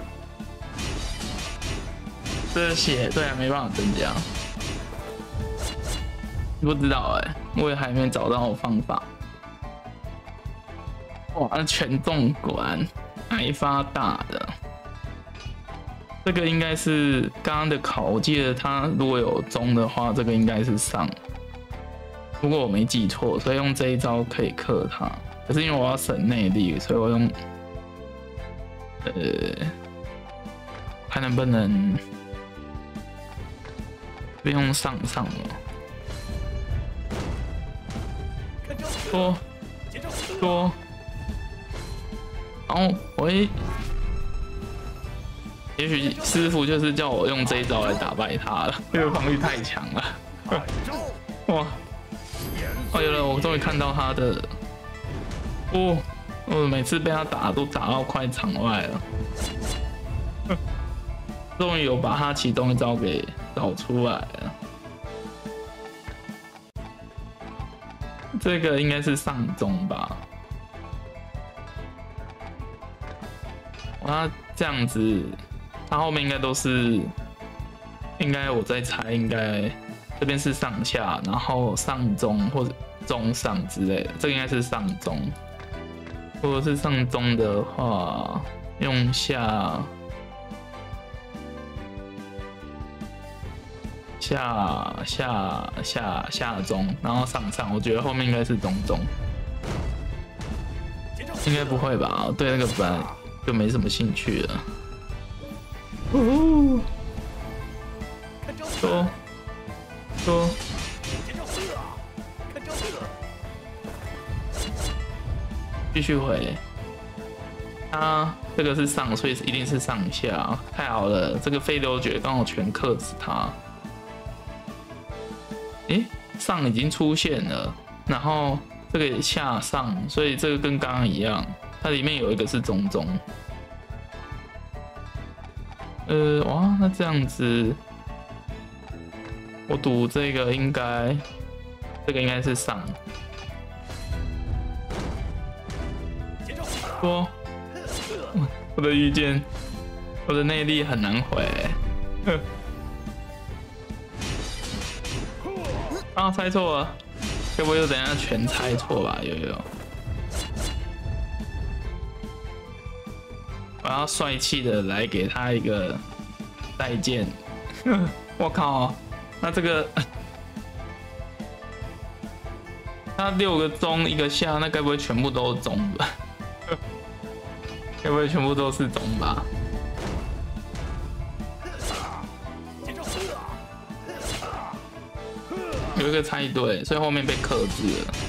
这血对啊，没办法增加。不知道哎，我也还没找到方法。哇，那全中果然还发大的。这个应该是刚刚的考，我记得他如果有中的话，这个应该是上。如果我没记错，所以用这一招可以克它。可是因为我要省内力，所以我用看能不能不用上了。多，然后也许师傅就是叫我用这一招来打败他了，这个防御太强了。哇！哦，有了，我终于看到他的。我每次被他打都打到快场外了。终于有把他其中一招给找出来了。这个应该是上中吧？他这样子，他后面应该都是，应该我在猜，应该这边是上下，然后上中或者中上之类的，这个应该是上中。如果是上中的话，用下中，然后上，我觉得后面应该是中，应该不会吧？对那个本来就没什么兴趣了。说，继续回。他这个是上，所以一定是上下，太好了！这个飞流诀刚好全克制他。上已经出现了，然后这个也下上，所以这个跟刚刚一样，它里面有一个是中。哇，那这样子，我赌这个应该是上。我的御剑，我的内力很难回。啊，猜错了，该不会又等一下全猜错吧？有。我要帅气的来给他一个再见。我靠，那这个他6个中1个下，那该不会全部都是中吧？该不会全部都是中吧？ 有一个猜对，所以后面被克制了。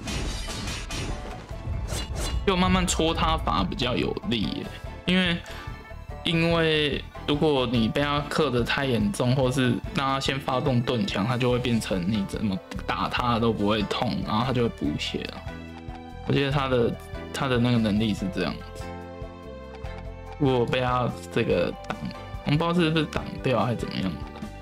就慢慢戳他反而比较有利耶，因为如果你被他克得太严重，或是让他先发动盾墙，他就会变成你怎么打他都不会痛，然后他就会补血了。我觉得他的那个能力是这样子。如果被他这个挡，我们不知道是不是挡掉还是怎么样的。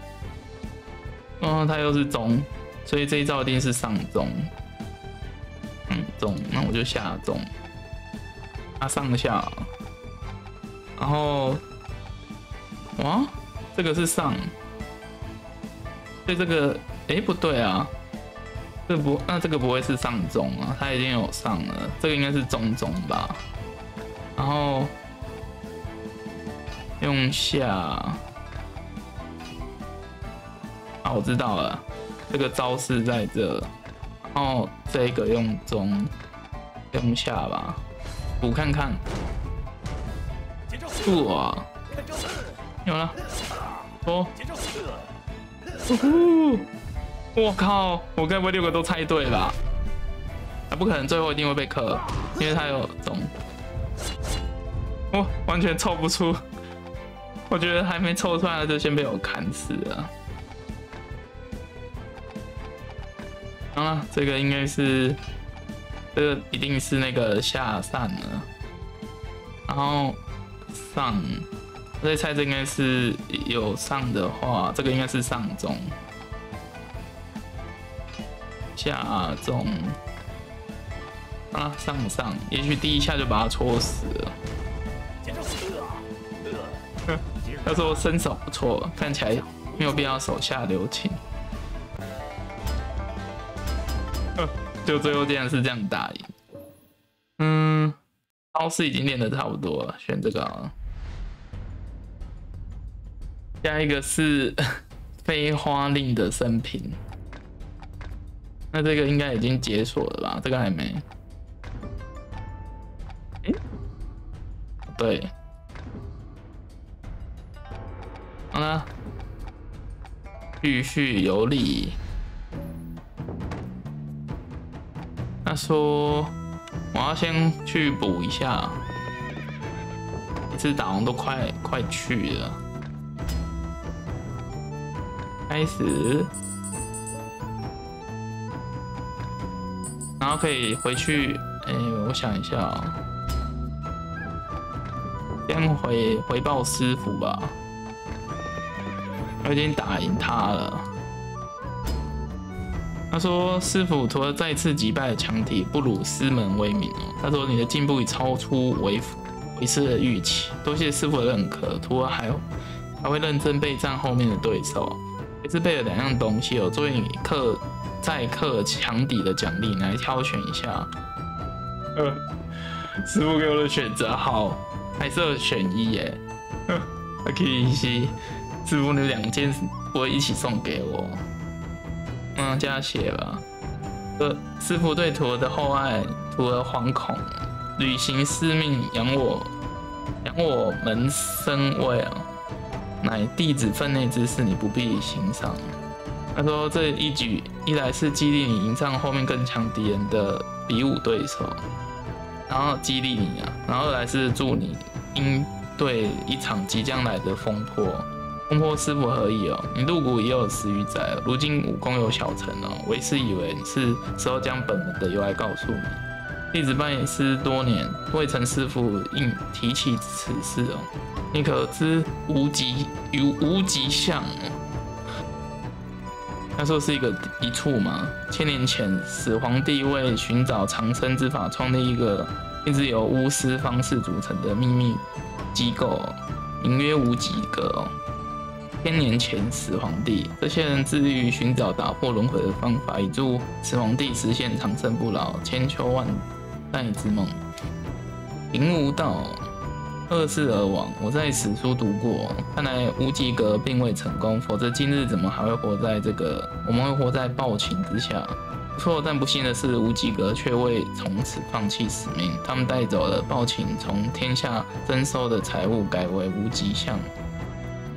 他又是中，所以这一招一定是上中。中，那我就下中。他上下，然后，哇，这个是上，所以这个，不对啊，那这个不会是上中啊，他已经有上了，这个应该是中吧，然后用下，啊，我知道了，这个招式在这，然后这个用中，用下吧。补看看，哇，有了，我靠，我该不会6个都猜对吧？不可能，最后一定会被克，因为他有中，完全凑不出，我觉得还没凑出来就先被我砍死了。这个应该是。这个一定是那个下上了，然后上，我在猜这应该是有上的话，这个应该是上中，下中，上，也许第一下就把他戳死了。他说身手不错，看起来没有必要手下留情。就最后竟然是这样打赢，招式已经练得差不多了，选这个好了。下一个是飞花令的生平，那这个应该已经解锁了吧？这个还没。对，好了，继续有理。他说：“我要先去补一下，一次打完都快去了。”开始，然后可以回去。我想一下哦，先回报师傅吧。我已经打赢他了。他说：“师傅除了再次击败强敌，不辱师门威名哦。”他说：“你的进步已超出为师的预期，多谢师傅的认可。徒儿还会认真备战后面的对手。这次备了2样东西哦，作为你再克强敌的奖励，你来挑选一下。”师傅给我的选择好，还是2选1耶。可以师傅那2件不会一起送给我。加血吧。师傅对徒儿的厚爱，徒儿惶恐，履行师命，养我门生位啊，乃弟子分内之事，你不必心上。他说这一举一来是激励你迎上后面更强敌人的比武对手，然后激励你啊，然后2来是助你应对一场即将来的风波。风波师傅何以哦？你入股已有10余载了，如今武功有小成哦。为师以为是时候将本门的由来告诉你。弟子拜师多年，未曾师傅应提起此事哦。你可知无极相哦？他说是一处嘛。千年前，始皇帝为寻找长生之法，创立一个一直由巫师方式组成的秘密机构，名曰无极阁哦。千年前，始皇帝这些人致力于寻找打破轮回的方法，以助始皇帝实现长生不老、千秋万代之梦。平无道，2世而亡。我在史书读过，看来无极阁并未成功，否则今日怎么还会活在我们会活在暴秦之下？不错，但不幸的是，无极阁却未从此放弃使命。他们带走了暴秦从天下征收的财物，改为无极相。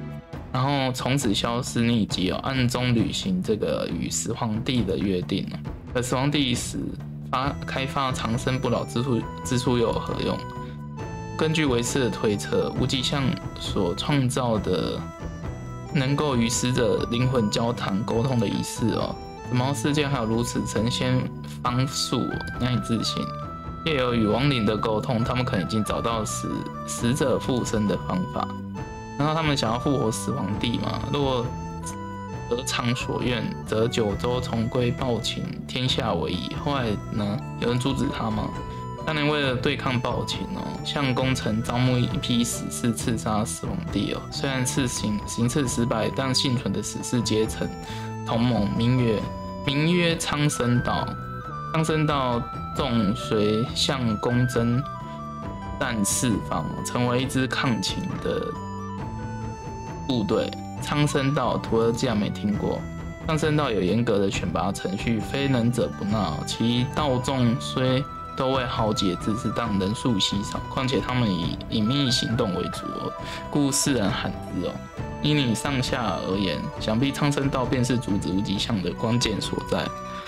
然后从此消失匿迹哦，暗中履行这个与始皇帝的约定哦。而始皇帝死开发长生不老之术又有何用？根据维斯的推测，无极象所创造的能够与死者灵魂交谈沟通的仪式哦，紫毛世界还有如此成仙方术，难以置信。也有与亡灵的沟通，他们可能已经找到死者复生的方法。然后他们想要复活始皇帝嘛？若得偿所愿，则九州重归暴秦，天下为夷。后来呢？有人阻止他吗？当年为了对抗暴秦哦，相公曾招募一批死士刺杀始皇帝哦。虽然行刺失败，但幸存的死士结成同盟，名曰苍生道。苍生道众随相公征战四方，成为一支抗秦的部队。苍生道徒儿竟然没听过。苍生道有严格的选拔程序，非能者不纳。其道众虽都为豪杰之士，但人数稀少。况且他们以隐秘行动为主哦，故世人罕之哦。依你上下而言，想必苍生道便是阻止无极象的关键所在。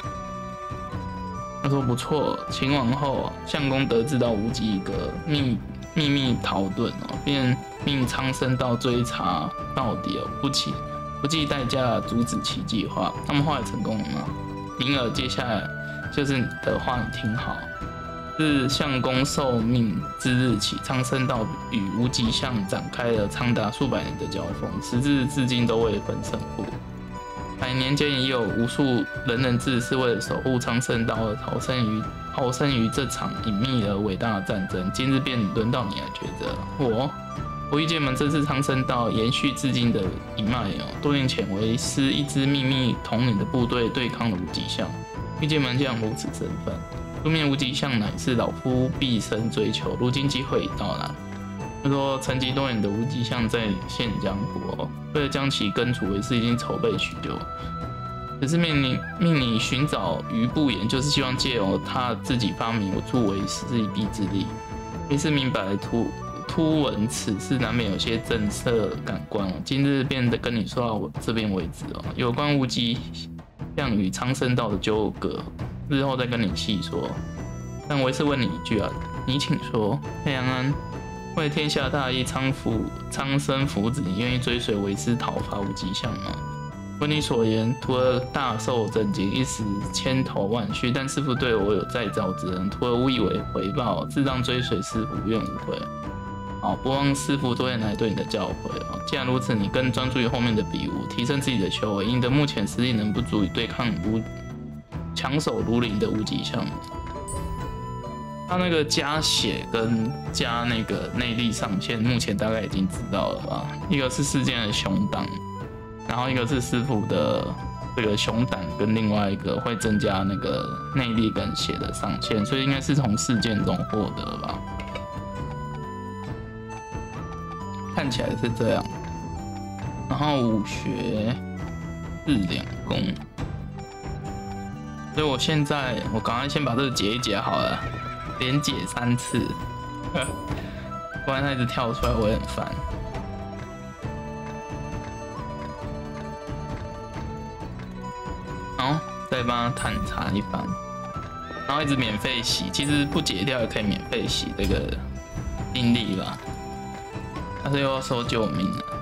他说不错。秦王后，相公得知到无极一个秘密逃遁哦，便命苍生道追查到底哦，不计代价阻止其计划。他们后来成功了吗？灵儿，接下来就是你的话，你听好。自相公受命之日起，苍生道与无极象展开了长达数百年的交锋，时至今都未分胜负。百年间也有无数人志是为了守护苍生道而逃生于这场隐秘而伟大的战争。今日便轮到你来抉择。我御剑门正是苍生道延续至今的一脉哦。多年前为师一支秘密统领的部队对抗了无极象，御剑门将如此身份，出面无极象乃是老夫毕生追求，如今机会已到来。他说，沉寂多年的无极象在现江湖哦，为了将其根除，为师已经筹备许久。只是命你寻找于不言，就是希望借由他自己发明，我助为师一臂之力。为师明白突闻此事，难免有些震慑感官哦。今日便得跟你说到我这边为止哦。有关无极象与苍生道的纠葛，日后再跟你细说。但为师问你一句啊，你请说。黑阳安。为天下大义，苍生福祉，你愿意追随为师讨伐无极象吗？闻你所言，徒儿大受震惊，一时千头万绪。但师父对我有再造之恩，徒儿无以为回报，自当追随师父，无怨无悔。好，不忘师父多年来对你的教诲哦。既然如此，你更专注于后面的比武，提升自己的修为。你的目前实力能不足以对抗强手如林的无极象？他那个加血跟加那个内力上限，目前大概已经知道了吧？一个是世间的熊胆，然后一个是师傅的这个熊胆，跟另外一个会增加那个内力跟血的上限，所以应该是从事件中获得吧？看起来是这样。然后武学是2功，所以我赶快先把这个解一解好了。连解3次，不然他一直跳出来，我也很烦。好，再帮他探查一番，然后一直免费洗。其实不解掉也可以免费洗这个定力吧，但是又要收救命了。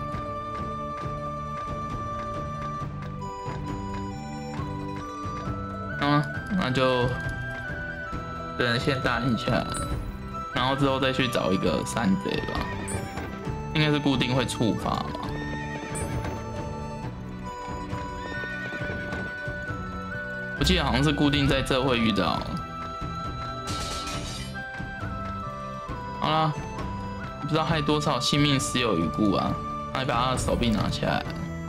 那就。等先答应下来，然后之后再去找一个山贼吧，应该是固定会触发吧。我记得好像是固定在这会遇到。好啦，不知道害多少性命死有余辜啊！来把他的手臂拿下来。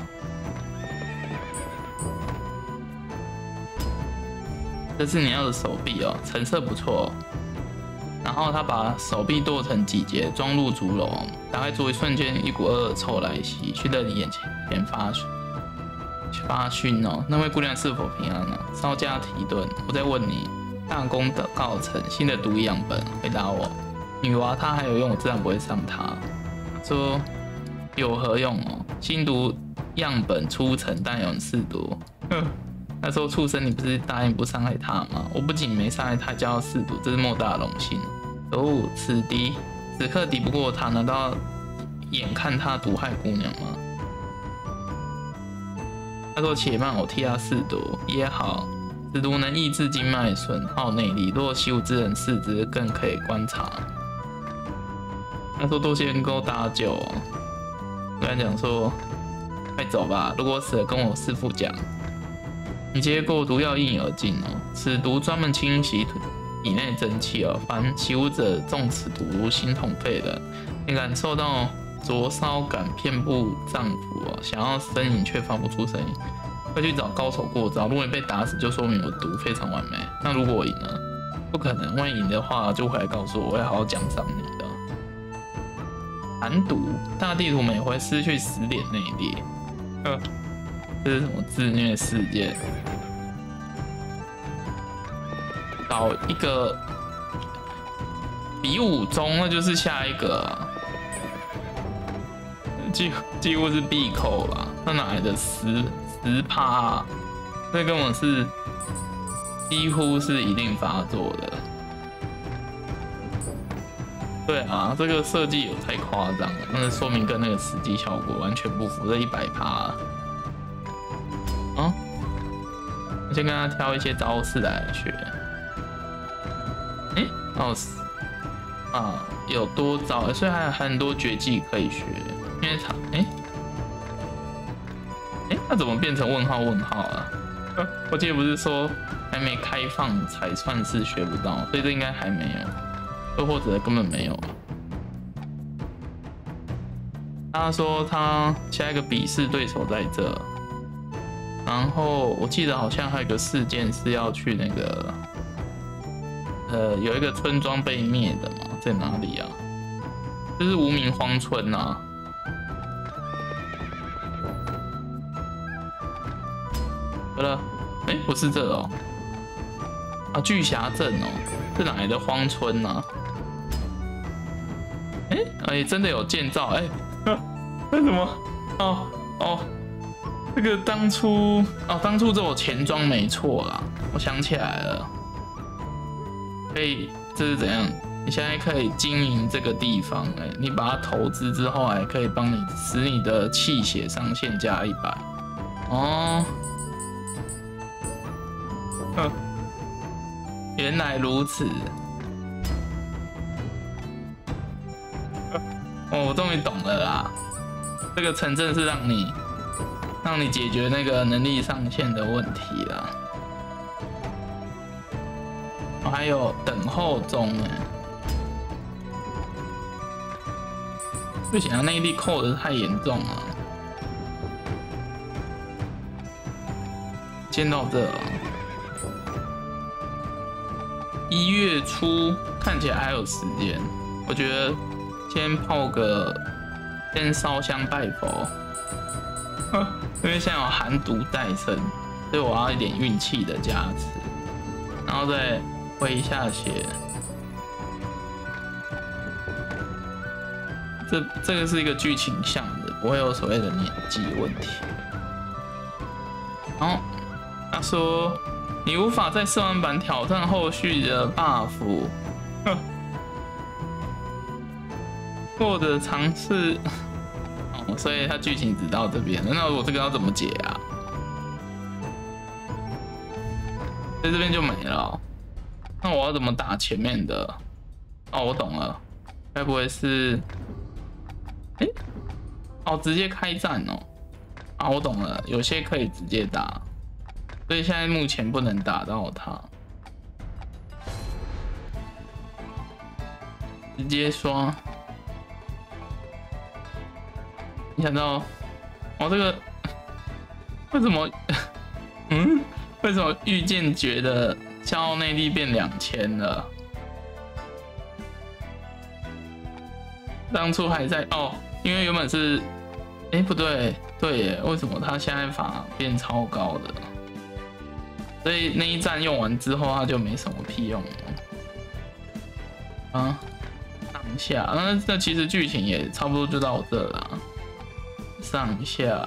这是你要的手臂哦，成色不错哦。然后他把手臂剁成几节，装入竹篓，打开竹一瞬间，一股恶臭来袭，去在你眼前发熏哦。那位姑娘是否平安啊？稍加提顿，我再问你，大功的告成，新的毒液样本，回答我。女娲她还有用，我自然不会伤她。说有何用哦？ 新毒样本出城，但有人试毒。他说：“畜生，你不是答应不伤害他吗？我不仅没伤害他，就要试毒，这是莫大的荣幸。哦，此刻敌不过他，难道眼看他毒害姑娘吗？”他说：“且慢，我替他试毒也好。此毒能抑制经脉，损耗内力。若习武之人试之，更可以观察。”他说：“多谢能够搭救哦。”我跟他讲说：“快走吧，如果死了，跟我师父讲。你接过毒药一饮而尽哦。此毒专门清洗体内真气哦。凡习武者中此毒，如心痛沸冷，你感受到灼烧感遍布脏腑哦，想要呻吟却发不出声音，会去找高手过招。如果你被打死，就说明我毒非常完美。那如果我赢呢？不可能，万一赢的话，就回来告诉我，我会好好奖赏你的。寒毒，大地图每回失去10点内力。这是什么自虐事件？搞一个比武中，那就是下一个、啊，几乎是必扣吧？那哪来的10%、啊？这根本是几乎是一定发作的。对啊，这个设计有太夸张了，那说明跟那个实际效果完全不符，这100%。啊，我先跟他挑一些招式来学。有多招，所以还有很多绝技可以学。因为他，那怎么变成问号啊？我记得不是说还没开放才算是学不到，所以这应该还没有，又或者根本没有。他说他下一个比试对手在这。然后我记得好像还有一个事件是要去那个，有一个村庄被灭的嘛，在哪里啊？就是无名荒村啊。好了，不是这哦，啊，巨峡镇哦，是哪来的荒村啊？真的有建造为什么？这个当初这我钱庄没错啦，我想起来了。可以，这是怎样？你现在可以经营这个地方，你把它投资之后，还可以帮你使你的气血上限加100。哦，原来如此。我终于懂了啦，这个城镇是让你解决那个能力上限的问题啦。还有等候中不行啊，内力扣的太严重了。先到这了。1月初看起来还有时间，我觉得先烧香拜佛。因为现在有寒毒在身，所以我要一点运气的加持，然后再回一下血。这个是一个剧情向的，不会有所谓的年纪问题。然后他说你无法在试玩版挑战后续的 buff， 或者尝试。所以他剧情只到这边了，那我这个要怎么解啊？在这边就没了。那我要怎么打前面的？我懂了，该不会是？直接开战哦。我懂了，有些可以直接打，所以现在目前不能打到他，直接刷。没想到，这个为什么？为什么御剑诀的消耗内力变2000了？当初还在因为原本是，不对，对耶，为什么他现在法变超高的？所以那一战用完之后，他就没什么屁用了。当下，那其实剧情也差不多就到这了。 上下，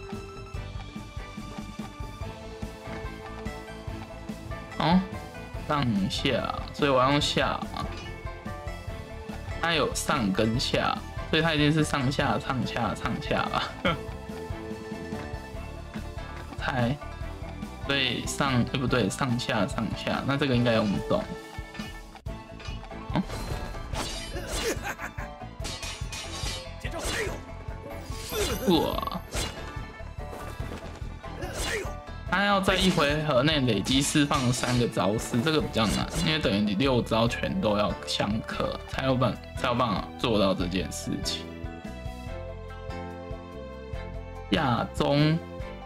哦，上下，所以我要用下嘛。它有上跟下，所以它一定是上下上下上下吧？猜，所以上不对，上下上下，那这个应该用动。哇！他要在一回合内累积释放3个招式，这个比较难，因为等于你6招全都要相克，才有办法做到这件事情。下中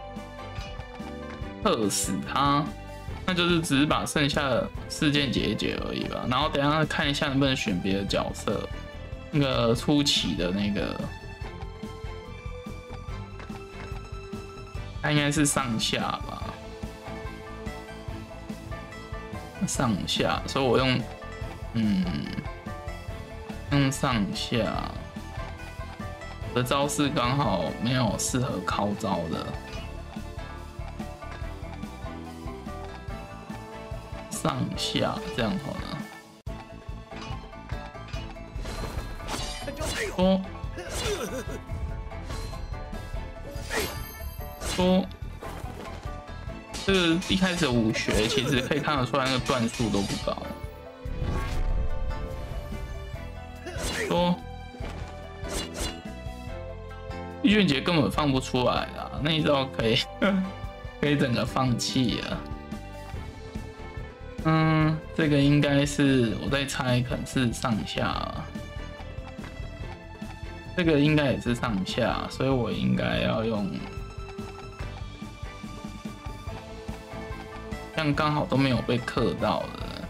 克死他，那就是只是把剩下的事件解一解而已吧。然后等一下看一下能不能选别的角色，那个初期的那个。它应该是上下吧，上下，所以我用用上下。我的招式刚好没有适合靠招的，上下这样好了。哦。说这个一开始的武学其实可以看得出来，那个段数都不高。说玉卷节根本放不出来啊，那一招可以可以整个放弃了。这个应该是我在猜，可能是上下。这个应该也是上下，所以我应该要用。这样刚好都没有被克到的，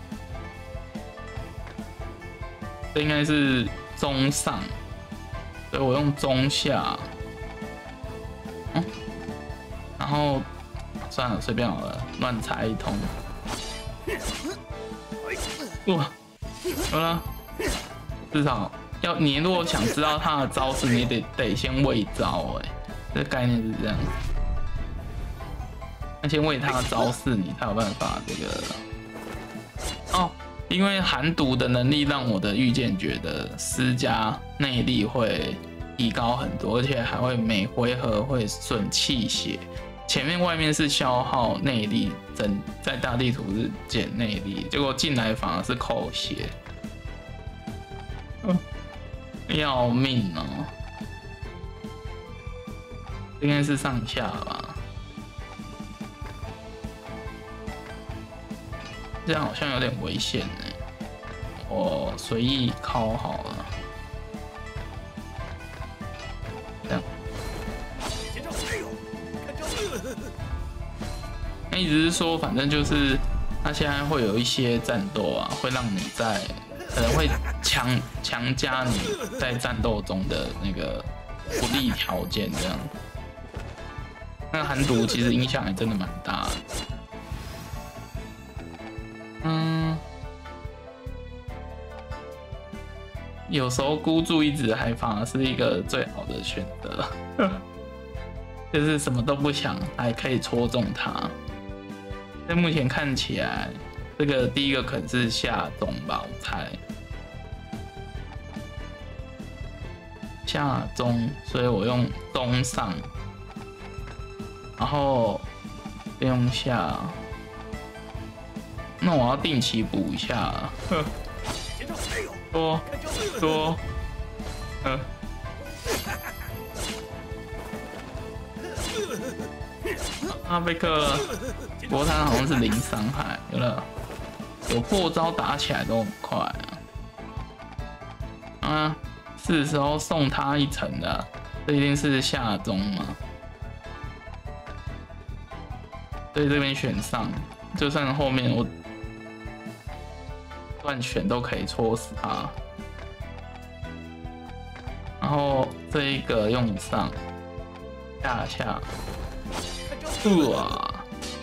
这应该是中上，所以我用中下，然后算了，随便好了，乱猜一通。哇，好了，至少你如果想知道他的招式，你得先喂招，这概念是这样。那先喂他的招式，你才有办法这个哦。因为寒毒的能力让我的御剑诀的施加内力会提高很多，而且还会每回合会损气血。前面外面是消耗内力，在大地图是减内力，结果进来反而是扣血，要命哦！应该是上下吧。这样好像有点危险呢，我随意敲好了，这样。那意思是说，反正就是他现在会有一些战斗啊，会让你可能会强加你在战斗中的那个不利条件，这样。那个寒毒其实影响还真的蛮大的。有时候孤注一掷还反而是一个最好的选择，就是什么都不想，还可以戳中他。但目前看起来，这个第一个可能是下中吧，我猜下中，所以我用中上，然后用下。那我要定期补一下，多，被克了。不过他好像是0伤害，有破招打起来都很快啊。是时候送他一程的，这一定是下中嘛？所以这边选上，就算后面我乱选都可以戳死他。然后这一个用上，下，哇，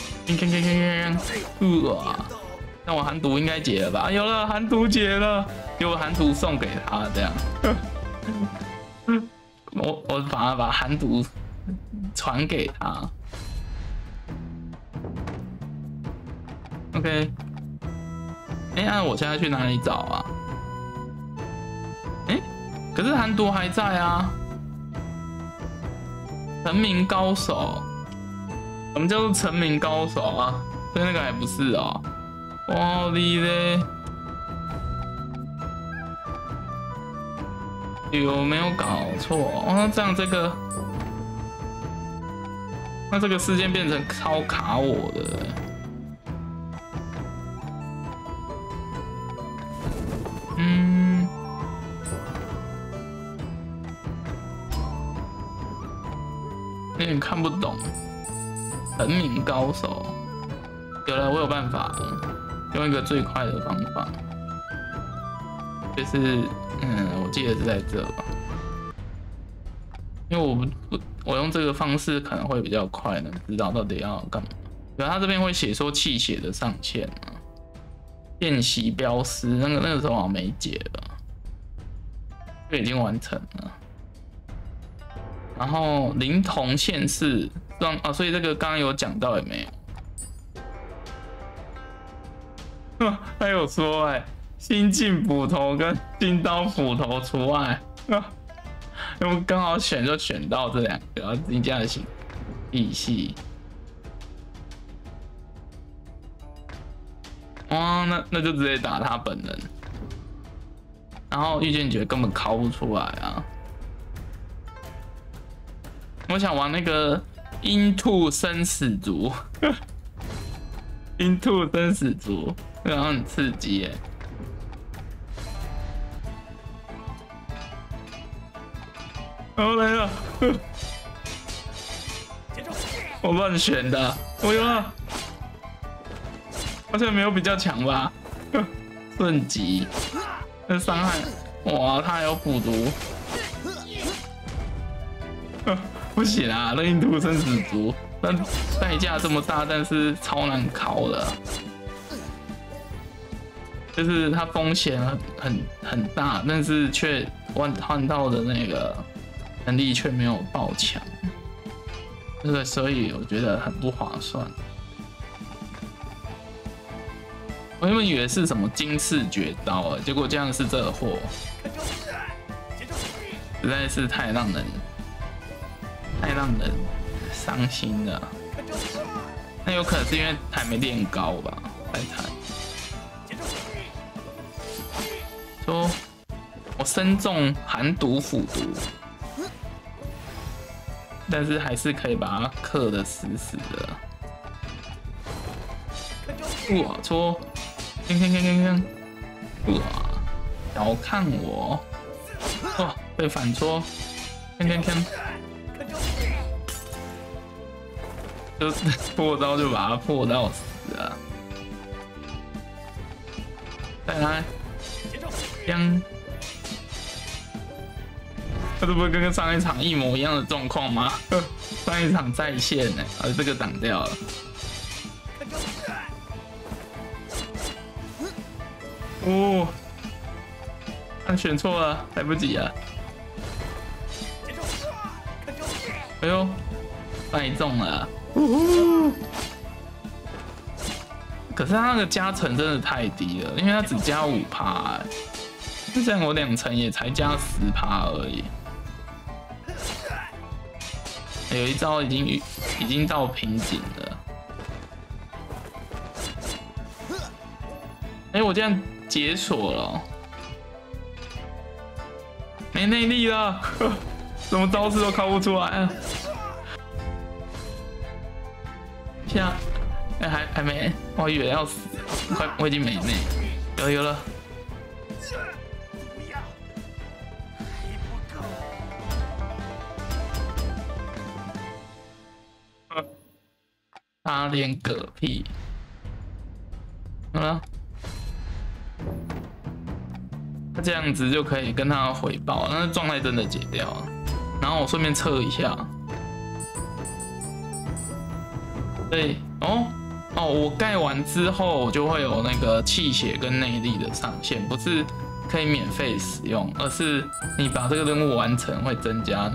哇，那我寒毒应该解了吧？有了，寒毒解了，结果寒毒送给他这样， 我反而把寒毒传给他。OK， 那我现在去哪里找啊？可是寒毒还在啊。成名高手，什么叫做成名高手啊？所以那个还不是哦。哇你嘞！有没有搞错？哦，这样那这个事件变成超卡我的。有点看不懂。成名高手，有了，我有办法了，用一个最快的方法，就是我记得是在这吧，因为我用这个方式可能会比较快，能知道到底要干嘛。对，他这边会写说气血的上限啊，练习标识，那个时候好像没解了，就已经完成了。然后灵童现世，所以这个刚刚有讲到也没有？他有说心镜斧头跟金刀斧头除外，因为刚好就选到这两个，然后增加的体系。那就直接打他本人，然后御剑诀根本考不出来啊。我想玩那个鹰兔生死族，鹰兔生死族，这个很刺激耶。我来了，我乱选的，我有了，好像没有比较强吧？瞬击，那伤害，哇，他还有补毒。不行啊，那印度生死族，但代价这么大，但是超难考的，就是它风险很大，但是却换到的那个能力却没有爆强，所以我觉得很不划算。我原本以为是什么金翅绝刀结果这样是这货，实在是太让人伤心了。那有可能是因为还没练高吧，太惨。说我身中寒毒腐毒，但是还是可以把它克得死死的。哇！戳！看！哇！小看我！哇！被反戳！看！就破招就把它破到死啊！再来，将，这不会跟上一场一模一样的状况吗？上一场再现这个挡掉了。哦，他选错了，来不及了。哎呦，败中了。可是他那个加成真的太低了，因为他只加5%，那这样我2层也才加10%而已。有一招已经到瓶颈了。我这样解锁了，没内力了，什么招式都靠不出来啊！还没，我以为要死，我已经没内，有了。他连嗝屁，好了，他这样子就可以跟他回报，那状态真的解掉了。然后我顺便测一下，对，我盖完之后就会有那个气血跟内力的上限，不是可以免费使用，而是你把这个任务完成会增加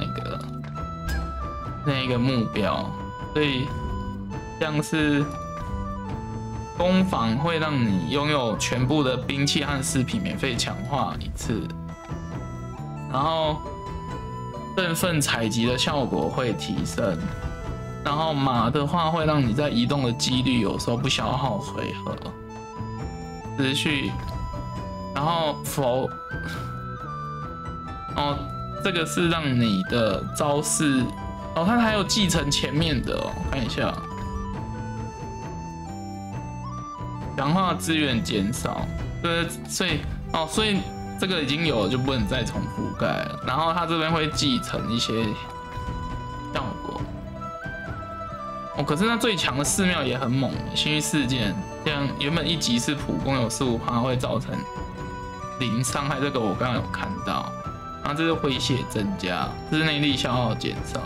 那个目标。所以像是攻防会让你拥有全部的兵器和饰品免费强化1次，然后振奋采集的效果会提升，然后马的话会让你在移动的几率有时候不消耗回合，持续，然后这个是让你的招式它还有继承前面的看一下，强化资源减少，对，所以这个已经有了就不能再重覆盖了，然后它这边会继承一些效果。可是那最强的寺庙也很猛，幸运事件，像原本1级是普攻有15%会造成0伤害，这个我刚刚有看到。然后这是回血增加，这是内力消耗减少。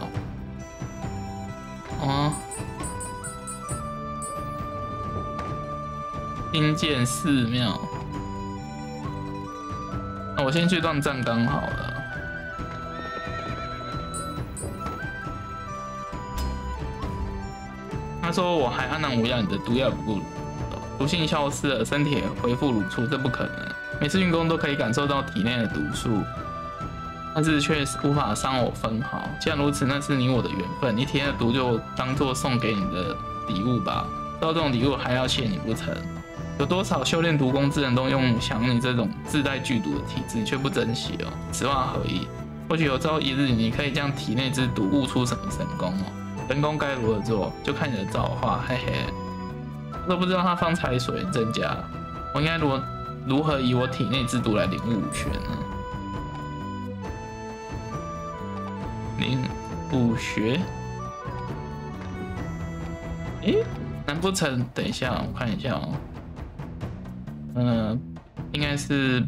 新建寺庙，那我先去乱战刚好了。他说我还安然无恙，你的毒药不顾毒性消失了，身体恢复如初，这不可能。每次运功都可以感受到体内的毒素，但是却无法伤我分毫。既然如此，那是你我的缘分。你体内的毒就当做送给你的礼物吧。到这种礼物还要谢你不成？有多少修炼毒功之人都用像你这种自带剧毒的体质，却不珍惜哦。此话何意？或许有朝一日，你可以将体内之毒悟出什么神功哦。神功该如何做，就看你的造化。嘿嘿，我都不知道他方才所言真假，我应该如何以我体内之毒来领悟武学呢？领武学？难不成？等一下，我看一下应该是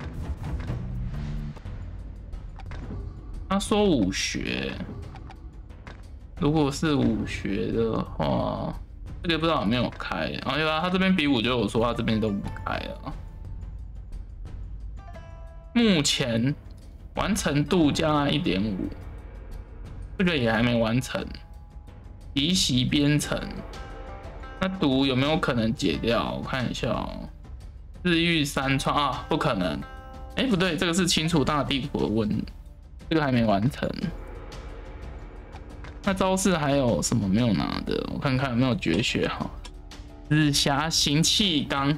他说武学。如果是武学的话，这个不知道有没有开。对啊，他这边比武就有说他这边都不开了。目前完成度加 1.5， 这个也还没完成。奇袭编程，那毒有没有可能解掉？我看一下日遇3创啊，不可能。不对，这个是清除大地图的问，这个还没完成。那招式还有什么没有拿的？我看看有没有绝学哈。日霞行气刚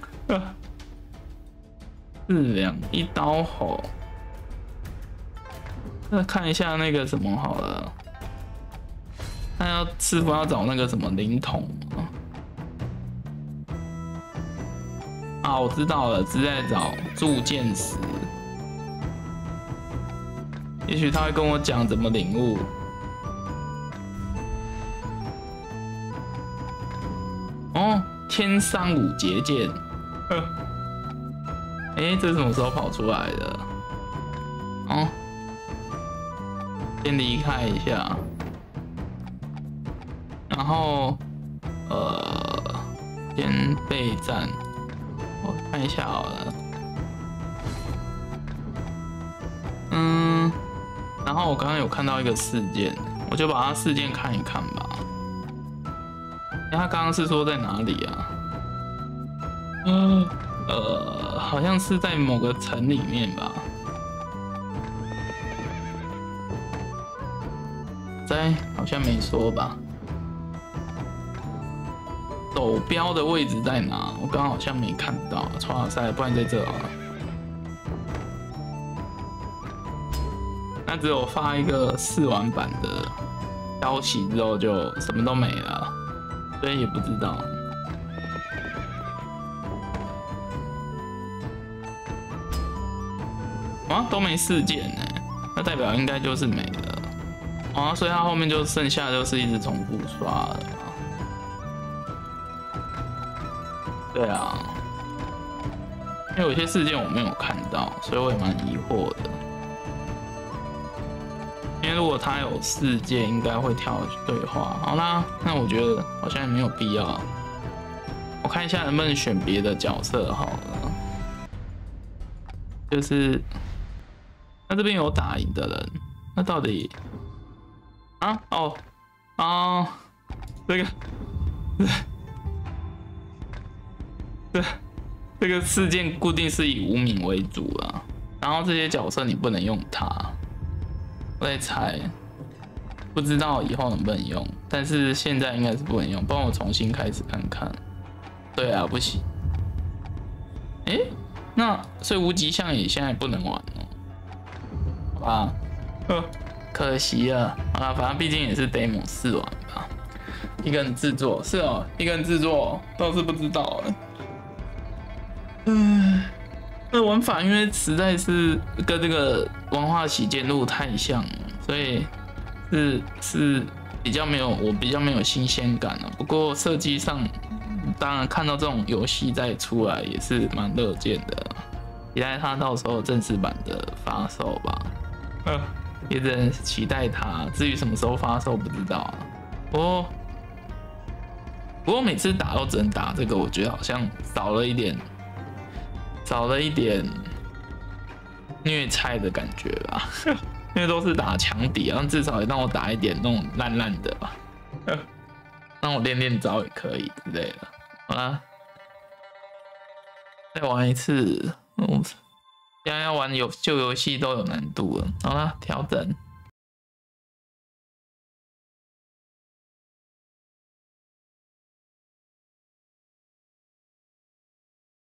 4两1刀吼。那看一下那个什么好了。那师傅要找那个什么灵筒我知道了，是在找铸剑石。也许他会跟我讲怎么领悟。天山五节剑，这是什么时候跑出来的？先离开一下，然后先备战，我看一下好了。然后我刚刚有看到一个事件，我就把它事件看一看吧。他刚刚是说在哪里啊？好像是在某个城里面吧。好像没说吧。手标的位置在哪？我刚刚好像没看到。哇塞，不然在这好了。那只有发一个试玩版的消息之后，就什么都没了。所以也不知道。都没事件呢，那代表应该就是没了。所以它后面就剩下就是一直重复刷了。对啊，因为有些事件我没有看到，所以我也蛮疑惑的。因为如果他有事件，应该会跳对话。好啦，那我觉得好像也没有必要。我看一下能不能选别的角色好了。 就是他这边有打赢的人，那到底啊？哦哦，这个事件固定是以无名为主啊，然后这些角色你不能用它，我在猜，不知道以后能不能用，但是现在应该是不能用，帮我重新开始看看。对啊，不行。那所以无极象也现在不能玩哦，好吧？可惜了啊，反正毕竟也是 demo 试玩吧。一个人制作是哦，一个人制作倒是不知道了。那玩法因为实在是跟这个文化起见录太像了，所以是比较没有新鲜感了。不过设计上，当然看到这种游戏再出来也是蛮乐见的。期待它到时候正式版的发售吧。也只能期待它。至于什么时候发售不知道啊。不过每次打都只能打这个，我觉得好像少了一点虐菜的感觉吧。因为都是打强敌，然后至少也让我打一点那种烂烂的吧。让我练练招也可以之类的。好啦，再玩一次。现在要玩旧游戏都有难度了。好啦，调整。